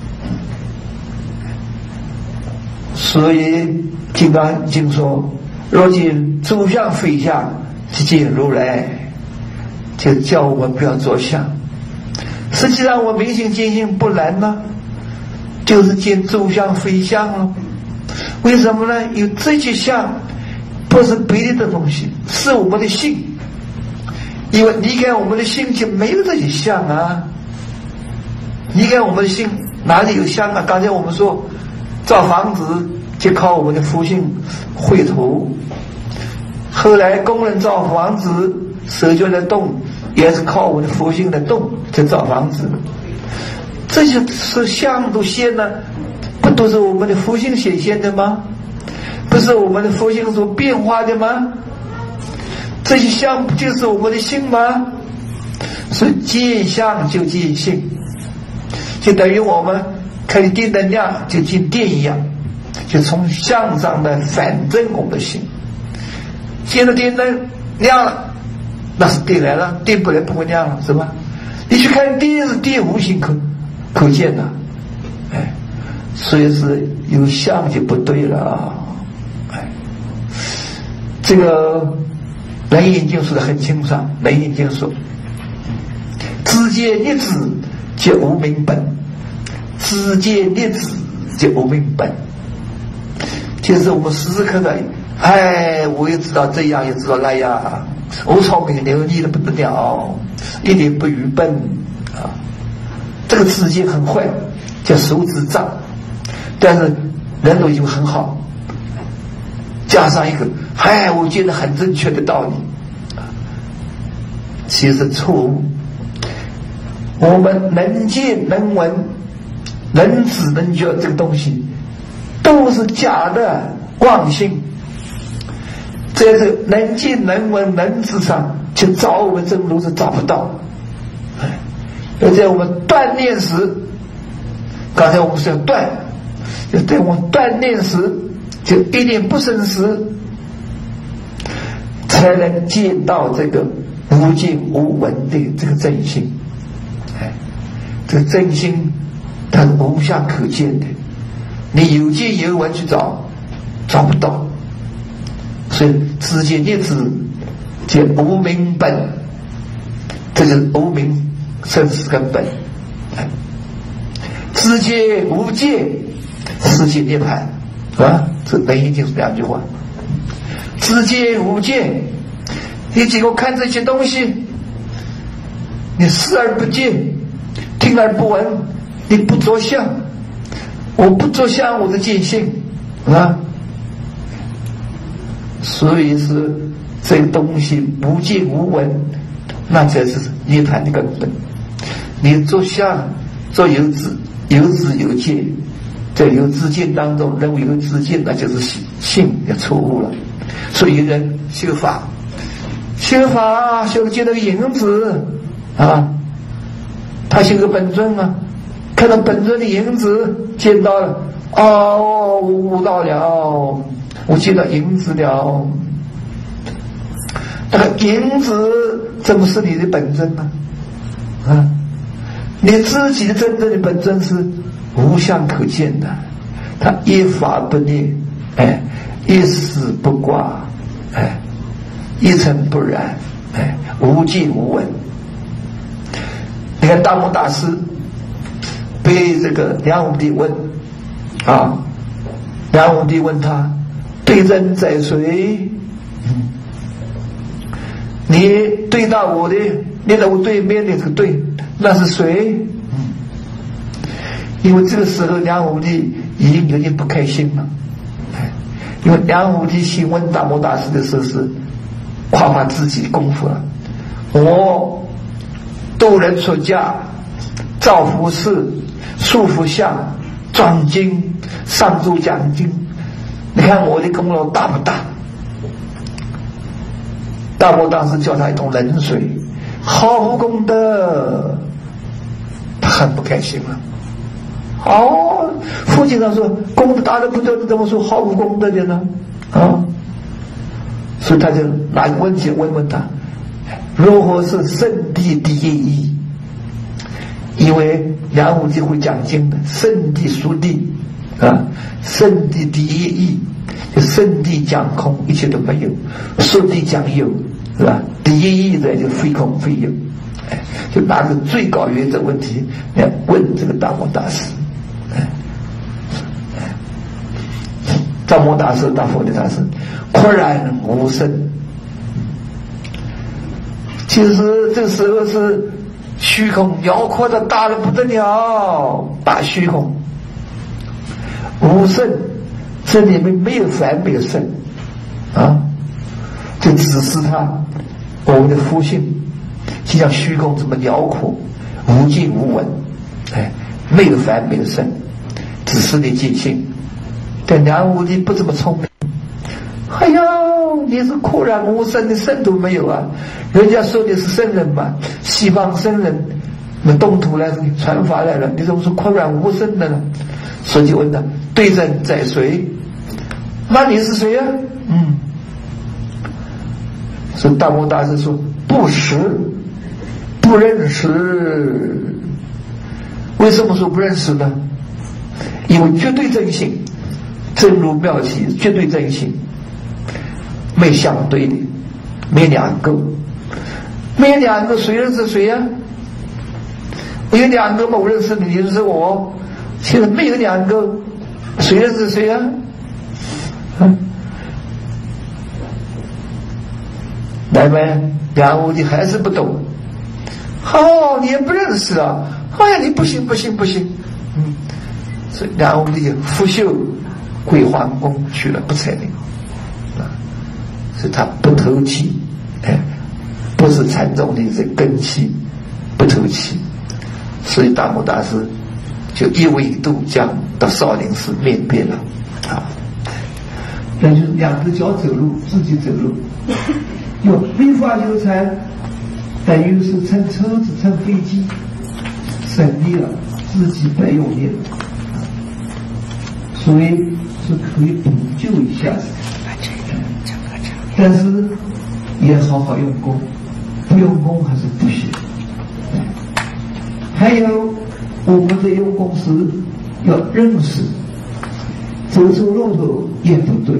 所以《金刚经》说：“若见诸相非相，即见如来。”就叫我们不要着相。实际上，我明心见性不难呢，就是见诸相非相了。为什么呢？有这些相不是别的东西，是我们的性。因为离开我们的性，就没有这些相啊。离开我们的心，哪里有相啊？刚才我们说造房子就靠我们的福性绘图，后来工人造房子手就在动，也是靠我们的福性在动，在造房子。这些是相都现呢，不都是我们的福性显现的吗？不是我们的福性所变化的吗？这些相不就是我们的性吗？所以见相就见性，就等于我们开电能量就进电一样，就从相上来反正我们的心。现在电能亮了，那是电来了，电不来不会亮了，是吧？你去看电是电无形可可见的，哎，所以是有相就不对了，哎，这个《楞严经》说的很清楚，《楞严经》说：“知见一子，即无明本；知见一子，即无明本。”就是我们时时刻刻，哎，我也知道这样，也知道那样，我聪明流利的不得了，一点不愚笨啊。这个知见很坏，叫手指障，但是人都已经很好。加上一个，哎，我觉得很正确的道理，其实错误。我们能见能闻能知能觉这个东西都是假的妄性，在这个能见能闻能知上去找我们正路是找不到。要在我们锻炼时，刚才我们说要断，就在我们锻炼时就一念不生时，才能见到这个无见无闻的这个真心。哎，这个真心它是无相可见的，你有见有闻去找找不到，所以知见一知即无明本，这就是无明生死根本。知见无见世界涅槃，啊，这《楞严经》是两句话。知见无见，你经过看这些东西，你视而不见，听而不闻，你不着相，我不着相，我的见性啊，所以是这个东西无见无闻，那才是涅槃的根本。你着相，着有知有知有见，在有知见当中认为有知见，那就是性也错误了。所以人修法，修法修见那个影子啊，他修个本尊啊，看到本尊的影子，见到了，哦，我悟到了，我见到影子了。那个影子怎么是你的本尊呢？啊，你自己的真正的本尊是无相可见的，它一法不灭，哎，一丝不挂，哎，一尘不染，哎，无尽无闻。你看大摩大师被这个梁武帝问啊，梁武帝问他对人在谁？嗯，你对到我的，你在我对面的这个对，那是谁？嗯，因为这个时候梁武帝已经有点不开心了，哎，因为梁武帝询问大摩大师的时候是夸夸自己的功夫了，我度人出家，造福事，塑佛像，转经，上柱讲经，你看我的功劳大不大？大摩大师叫他一桶冷水，毫无功德，他很不开心了。哦，父亲上说功德大的不得了，怎么说毫无功德的呢？啊，所以他就拿个问题问问他，如何是圣地第一义？因为梁武帝会讲经的，圣地属地啊，圣地第一义，就圣地讲空，一切都没有；属地讲有，是吧？第一义的就非空非有，哎，就拿个最高原则问题来问这个大摩大师，哎，大摩大师、大佛的大师，豁然无声。其实这时候是虚空辽阔的大的不得了，大虚空无声，这里面没有凡没有圣啊，就指示他我们的福性就像虚空这么辽阔无尽无闻，哎，没有凡没有圣，只是你见性。但梁武帝不这么聪明，哎呀，你是豁然无声的圣都没有啊！人家说你是圣人嘛，西方圣人们东土来传法来了，你怎么说豁然无声的呢？所以就问他对人在谁？那你是谁呀、啊？嗯，所以大摩大师说不识，不认识。为什么说不认识呢？因为绝对真性，真如妙体，绝对真性，没相对的，没两个，没两个，谁认识谁呀、啊？有两个嘛，我认识你，你认识我。现在没有两个，谁认识谁呀、啊？嗯，来呗，梁武帝还是不懂。哦，你也不认识啊？哎呀，你不行不行不行。嗯，所以梁武帝拂袖归皇宫去了，不睬你啊。所以他不投气，哎，不是禅宗的这根气，不投气。所以大摩大师就一苇渡江到少林寺面壁了啊。那就是两只脚走路，自己走路。有没法修禅，等于是乘车子乘飞机，省力了，自己不用力了，所以是可以补救一下子。但是也好好用功，不用功还是不行。还有我们在用功时要认识，走错路头也不对。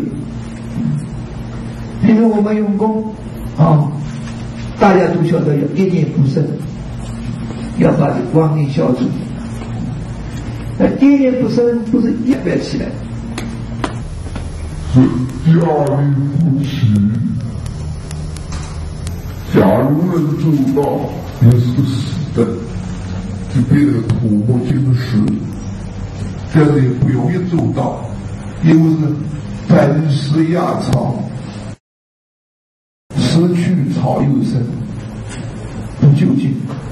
比如我们用功啊，大家都晓得要一念不生，要把这光明消除。 那一念不生不是一变起来， 是家里不起。假如能做到，也是死的，就变得土木金石。这样也不容易做到，因为是本是亚草，失去草又生，不究竟。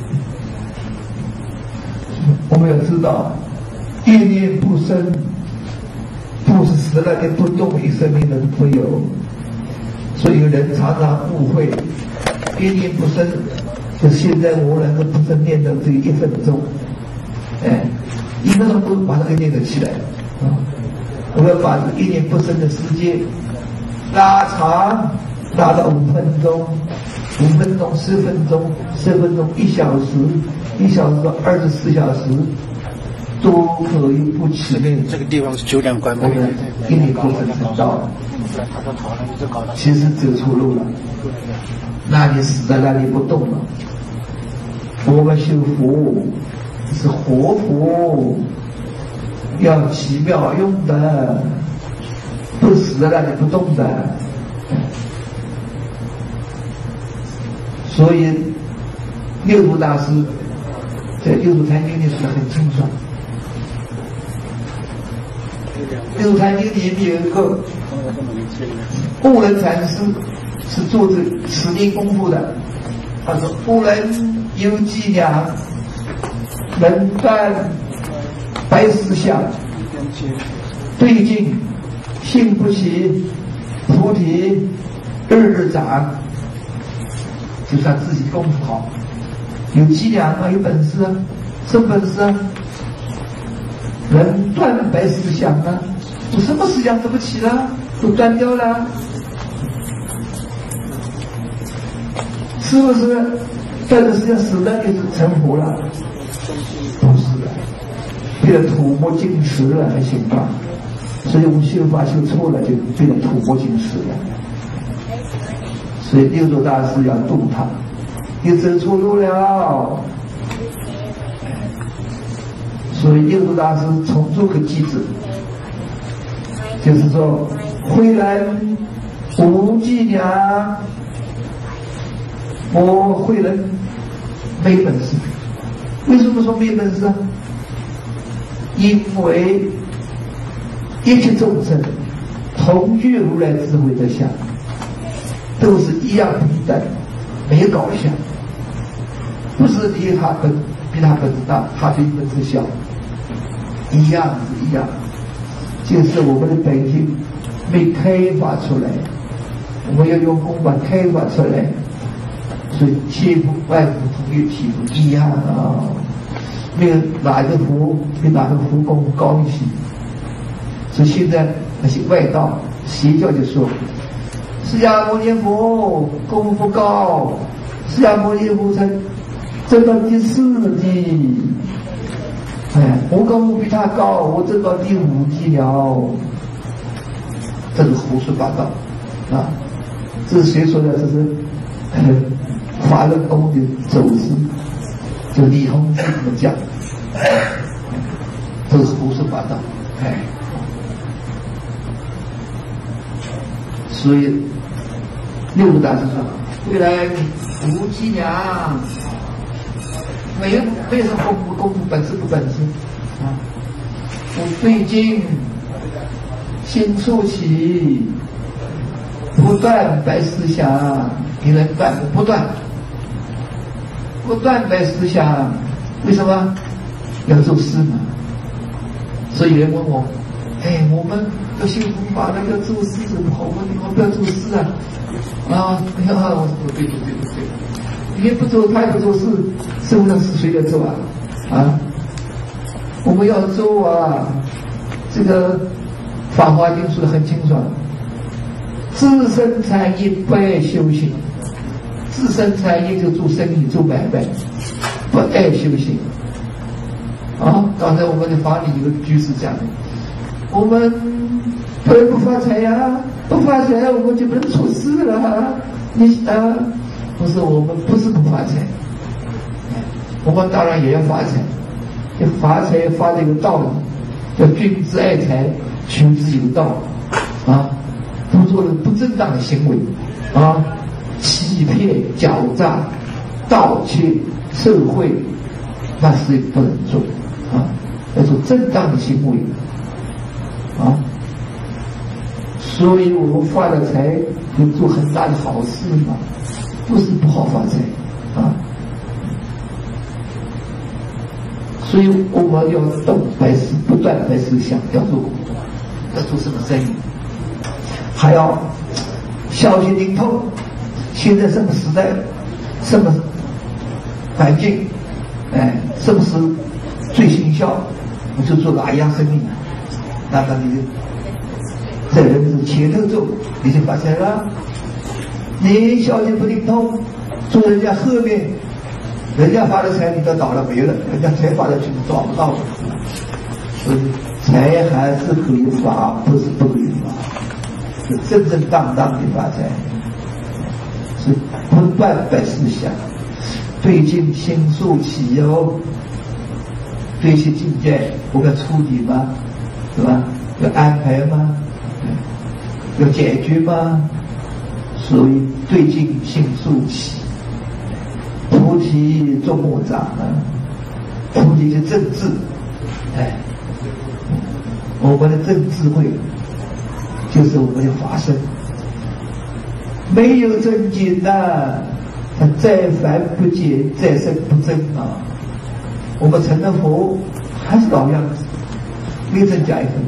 我们要知道，一念不生，不是死了的不动一生命能会有。所以人常常误会，一念不生，就现在我能够不生念的这一分钟，哎。一分钟不把它给念得起来啊！我们要把这个一念不生的时间拉长，拉到五分钟、五分钟、十分钟、十分钟、一小时、一小时到二十四小时，都可以不起念。 这个地方是九点关门。 我们一念不生成道了，其实走错路了，那你死在那里不动了。我们修佛。是活佛，要奇妙用的，不死在那里不动的。所以六祖大师在《六祖坛经》里说得很清楚，《六祖坛经》里面有一个悟人禅师是做这持经功夫的，他说：“悟人有伎俩。”能断白思想，对境性不起，菩提日日长，就是他自己功夫好，有伎俩啊，有本事啊，什么本事啊？能断白思想啊，我什么思想都不起了，都断掉了，是不是？断的思想死了就是成佛了。不是的，变得土木金石了，还行吧？所以我们修法修错了，就变成土木金石了。所以六祖大师要度他，你走错路了。所以六祖大师重做个机制，就是说，慧人无伎俩，我慧人没本事。为什么说没本事啊？因为一切众生同具如来智慧的相，都是一样平等，没有高下。不是比他本比他本事大，他比本事小，一样是一样。就是我们的本性没开发出来，我们要用功把开发出来。所以切不外部同于体不一样啊，没有哪个佛比哪个佛功夫高一些。所以现在那些外道邪教就说，释迦牟尼佛功夫高，释迦牟尼佛才证到第四级，哎，我功夫比他高，我证到第五级了，这是胡说八道啊！这是谁说的？这是。法轮功的走势，就李洪志这么讲，都是胡说八道，哎，所以六祖大师说，未来无伎俩，没有没有什么功夫功夫本事不本事啊，我对境心触起，不断白思想，你能断不断？不断白思想，为什么要做事呢？所以有人问我，哎，我们要修佛法了，要做事怎么好？我你们不要做事啊！啊，哎呀，我说对对对对对，你也不做，他也不做事，社会上是谁来做啊？啊，我们要做啊！这个《法华经》说的很清楚，自身产业不爱修行。自身产业就做生意做买卖，不爱修行啊！刚才我们的法里有个居士讲，我们不能不发财呀，不发财我们就不能出事了。你啊，不是我们不是不发财，我们当然也要发财， 这发财发这个道理，叫君子爱财，取之有道啊，不做不正当的行为啊，欺骗、狡诈、盗窃、受贿，那是不能做啊，要做正当的行为啊。所以我们发了财，就做很大的好事嘛，不是不好发财啊。所以我们要动百思，不断在思想，要做工作，要做什么生意，还要小心灵通。现在什么时代，什么环境，哎，什么是最新效，我就做哪一样生意，那么你在人是前头做，你就发财了。你小心不灵通，做人家后面。人家发的财你都倒了霉了，人家财发的钱抓不到了，所以财还是可以发，不是不可以发，是正正当当的发财，是不断百思想，对境心术起哦，对其境界不该处理吗？是吧？要安排吗？要解决吗？所以对境心术起。菩提做木长啊，菩提是正智，哎，我们的正智慧就是我们的法身。没有正经呐、啊，他再凡不解，再生不增啊。我们成了佛还是老样子，没增加一分。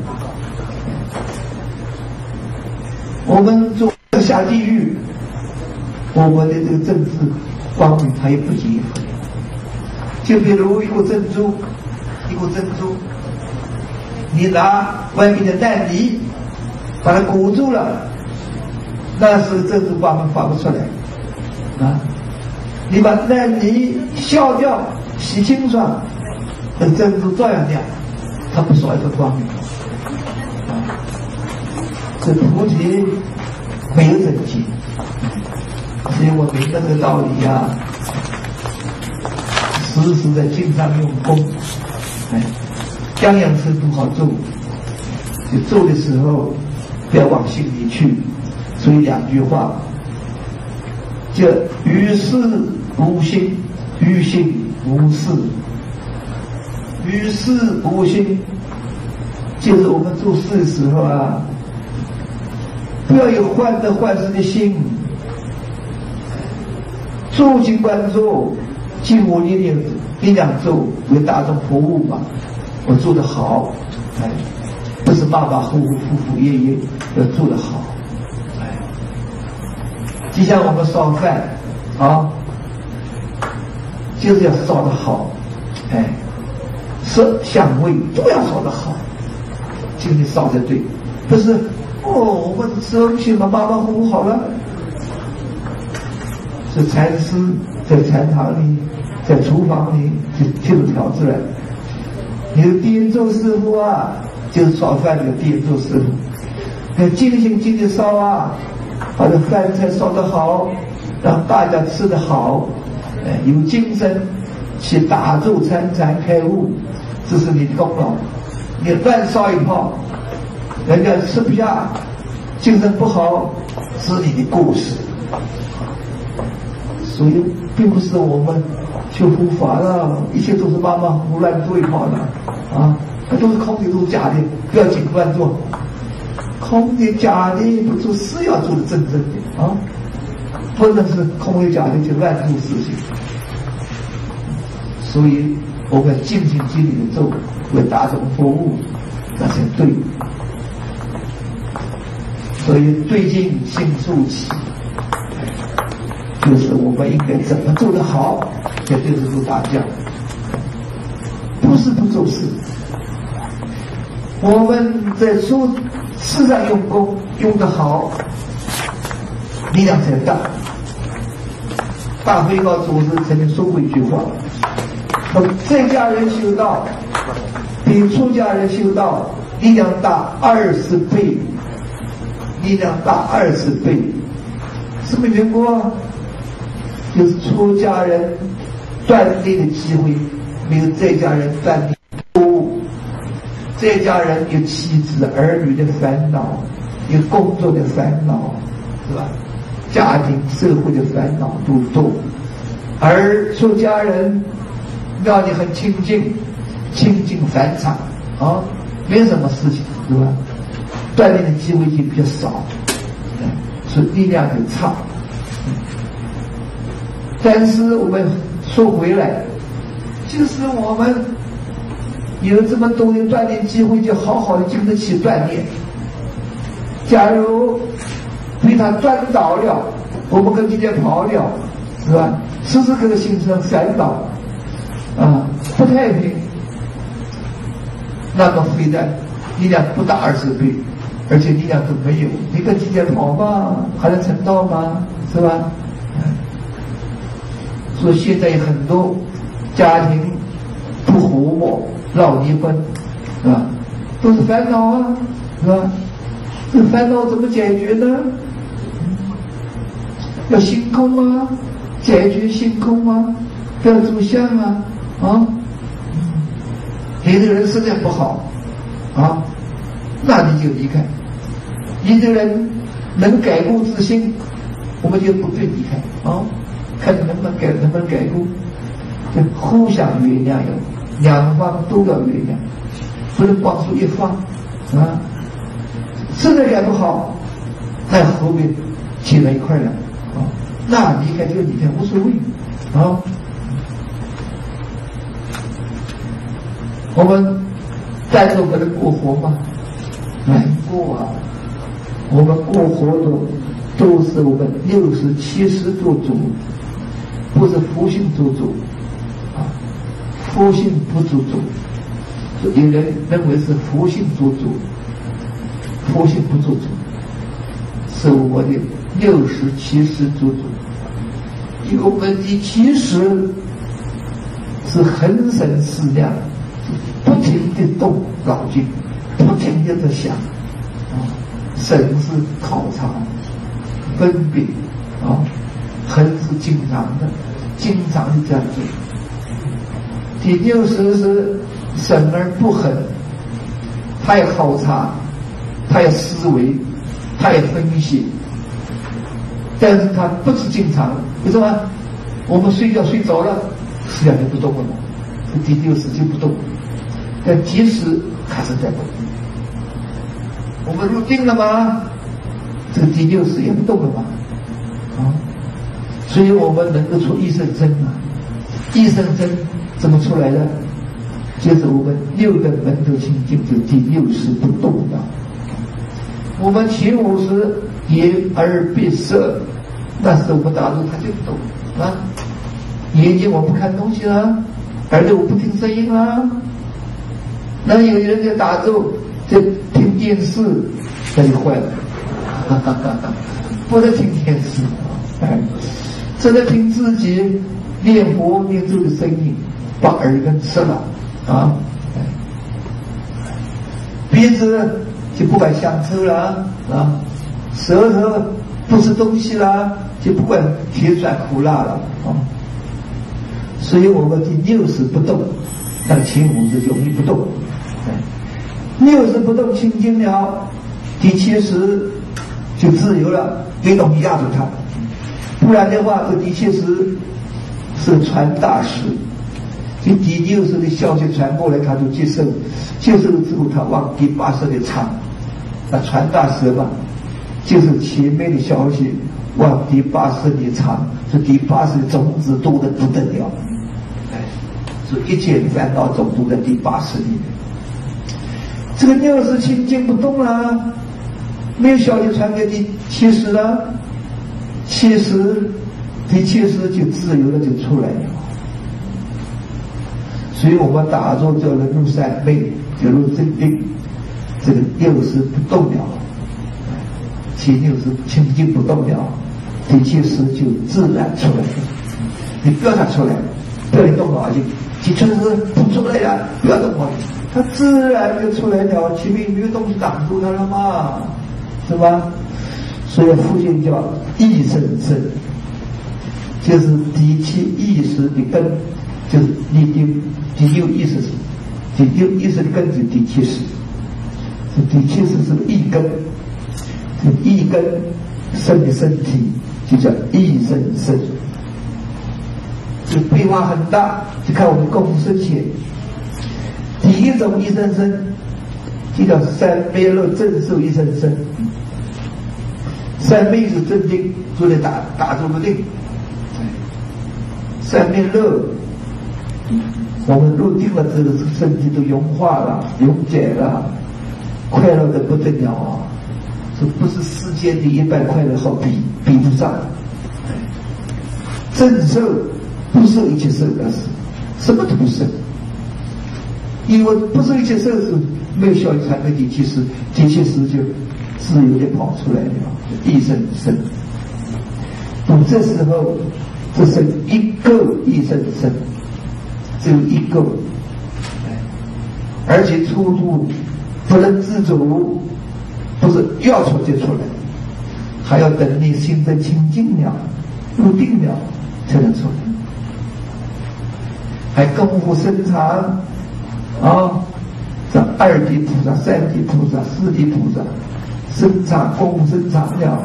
我们做下地狱，我们的这个正智光明它也不减。就比如一个珍珠，一个珍珠，你拿外面的蛋泥把它裹住了，那是珍珠光明发不出来啊。你把蛋泥削掉，洗清爽，那珍珠照样亮，它不少一个光明啊。这菩提没有等级，所以我明白这个道理啊，时时在经上用功，哎，样样事都好做，就做的时候不要往心里去。所以两句话，叫于事无心，于心无事。于事无心，就是我们做事的时候啊，不要有患得患失的心，做尽管做，尽我力量力量做，为大众服务嘛。我做得好，哎，不是马马虎虎、敷敷衍衍，要做得好，哎，就像我们烧饭啊，就是要烧得好，哎，色香味都要烧得好，今天烧得对，不是哦，我们吃东西嘛，马马虎虎好了。是禅师在禅堂里，在厨房里就就调出来。你的滇州师傅啊，就是烧饭的滇州师傅，要尽心尽力烧啊，把这饭菜烧得好，让大家吃得好，哎，有精神去打坐参禅开悟，这是你的功劳。你乱烧一泡，人家吃不下，精神不好，是你的过失。所以并不是我们修佛法了，一切都是马马虎虎乱做一泡的啊，那都是空的，都是假的，不要紧乱做。空的假的不做，是要做的真正的啊，不能是空的假的就乱做事情。所以我们尽心尽力的做，为大众服务，那才对。所以对境心术起，就是我们应该怎么做得好，也就是做大家，不是不做事。我们在做事上用功，用得好，力量才大。大慧高祖师曾经说过一句话：说在家人修道比出家人修道力量大二十倍，力量大二十倍。什么缘故啊？就是出家人锻炼的机会没有在家人锻炼在家人有妻子儿女的烦恼，有工作的烦恼，是吧？家庭社会的烦恼都多。而出家人庙里很清净，清净反常啊，没什么事情，是吧？锻炼的机会就比较少，所以力量很差。但是我们说回来，就是我们有这么多的锻炼机会，就好好的经得起锻炼。假如被他钻倒了，我们跟今天跑了，是吧？时时刻刻形成烦恼啊，不太平。那么非但力量不大二十倍，而且力量都没有，你跟今天跑嘛，还能成道吗？是吧？所以现在有很多家庭不和睦，闹离婚，是吧？都是烦恼啊，是吧？这烦恼怎么解决呢？要心空啊，解决心空啊，不要住相啊，啊！你这个人实在不好啊，那你就离开。你这个人能改过自新，我们就不会离开啊。看能不能改，能不能改过，就互相原谅，有两方都要原谅，不能光说一方啊。实在改不好，那后面挤在一块了啊，那离开就离开，无所谓啊。我们单独不能过活吗？难过啊！我们过活的都是我们六十七十做主，不是福性做主啊，福性不做主。有人认为是福性做主，福性不做主，是我的六十七十做主。因为我们的七十是恒生思量，不停地动脑筋，不停地在想啊，神是考察分别啊，恒是经常的，经常的这样做。第六十是神而不恒，他要考察，他要思维，他要分析，但是他不是经常，为什么？我们睡觉睡着了，思想就不动了嘛，第六十就不动，但即使开始在动。我们入定了吗？这个第六识也不动了嘛，啊，所以我们能够出一生真啊，一生真怎么出来的？就是我们六根门头清净，就第六识不动的。我们前五识眼耳鼻舌，那是我们打入它就不动啊。眼睛我不看东西了，耳朵我不听声音了。那有人在打坐，在听电视，那就坏了，哈哈哈哈，不是听电视，哎，是在听自己念佛念咒的声音，把耳根吃了啊！哎，鼻子就不管香臭了啊，舌头不吃东西了，就不管甜酸苦辣了啊。所以我们第六识不动，但前五识容易不动。六识不动清净了，第七识就自由了，没东西压住它。不然的话，这第七识是传大识，就第六识的消息传过来，他就接受，接受之后他往第八识的传，那传大识嘛，就是前面的消息往第八识里传，这第八识的种子多得不得了。所以一切烦恼种都在第八识里面。这个六识清净不动了，没有消息传给第七识了，七识第七识就自由了，就出来了。所以我们打坐就能入三昧，就入正定，这个六识不动了，前六识清净不动了，第七识就自然出来了。你不要它出来，不要你动脑筋。第七识不出来了，不要动脑筋，它自然就出来了，前面没有东西挡住它了嘛，是吧？所以佛经叫意生生，就是第七意识的根，就是第六第六意识第六意识的根就第七识，这第七识是意根，这意根生的身体就叫意生身，这变化很大，就看我们功夫深浅。第一种意生身就叫三昧乐正受意生身，三昧是正定，做的打打住不定，三昧乐。我们入定了之后，身体都融化了、溶解了，快乐的不得了啊！这不是世间的一般快乐好比，比不上。正受不受一切受的是什么都不受，因为不受一切受是没有效益产生第七识，第七识就自由的跑出来了，一生生。那么这时候，这是一个一生生。只有一个，而且出入不能自主，不是要出就出来，还要等你心真清净了、入定了才能出来。还功夫深长啊，这二地菩萨、三地菩萨、四地菩萨，深长功夫深长了。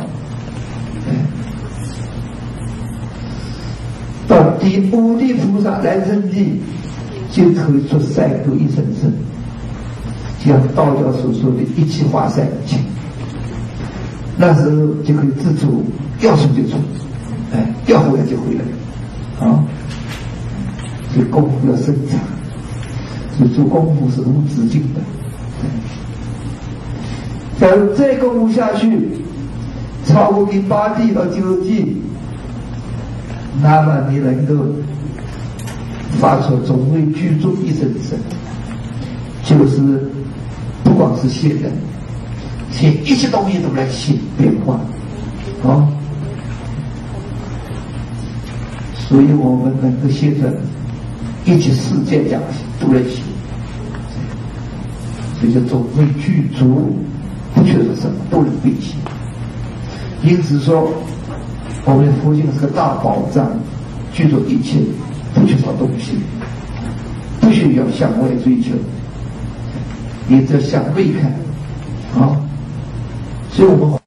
到第五地菩萨来生地，就可以做三度一生身，就像道教所说的一气化三清。那时候就可以自主，要出就出，哎，要回来就回来，啊，所以功夫要深长，所以做功夫是无止境的。假如再功夫下去，超过第八地到九地，那么你能够发出总为居中一生身，就是不光是现人，现一切东西都来现变化啊！所以我们能够现在一切世界讲都来现，所以叫总为具足，不缺少什么都能变现。因此说，我们的佛经是个大宝藏，具足一切，不缺少东西，不需要向外追求，你只要向内看啊。所以我们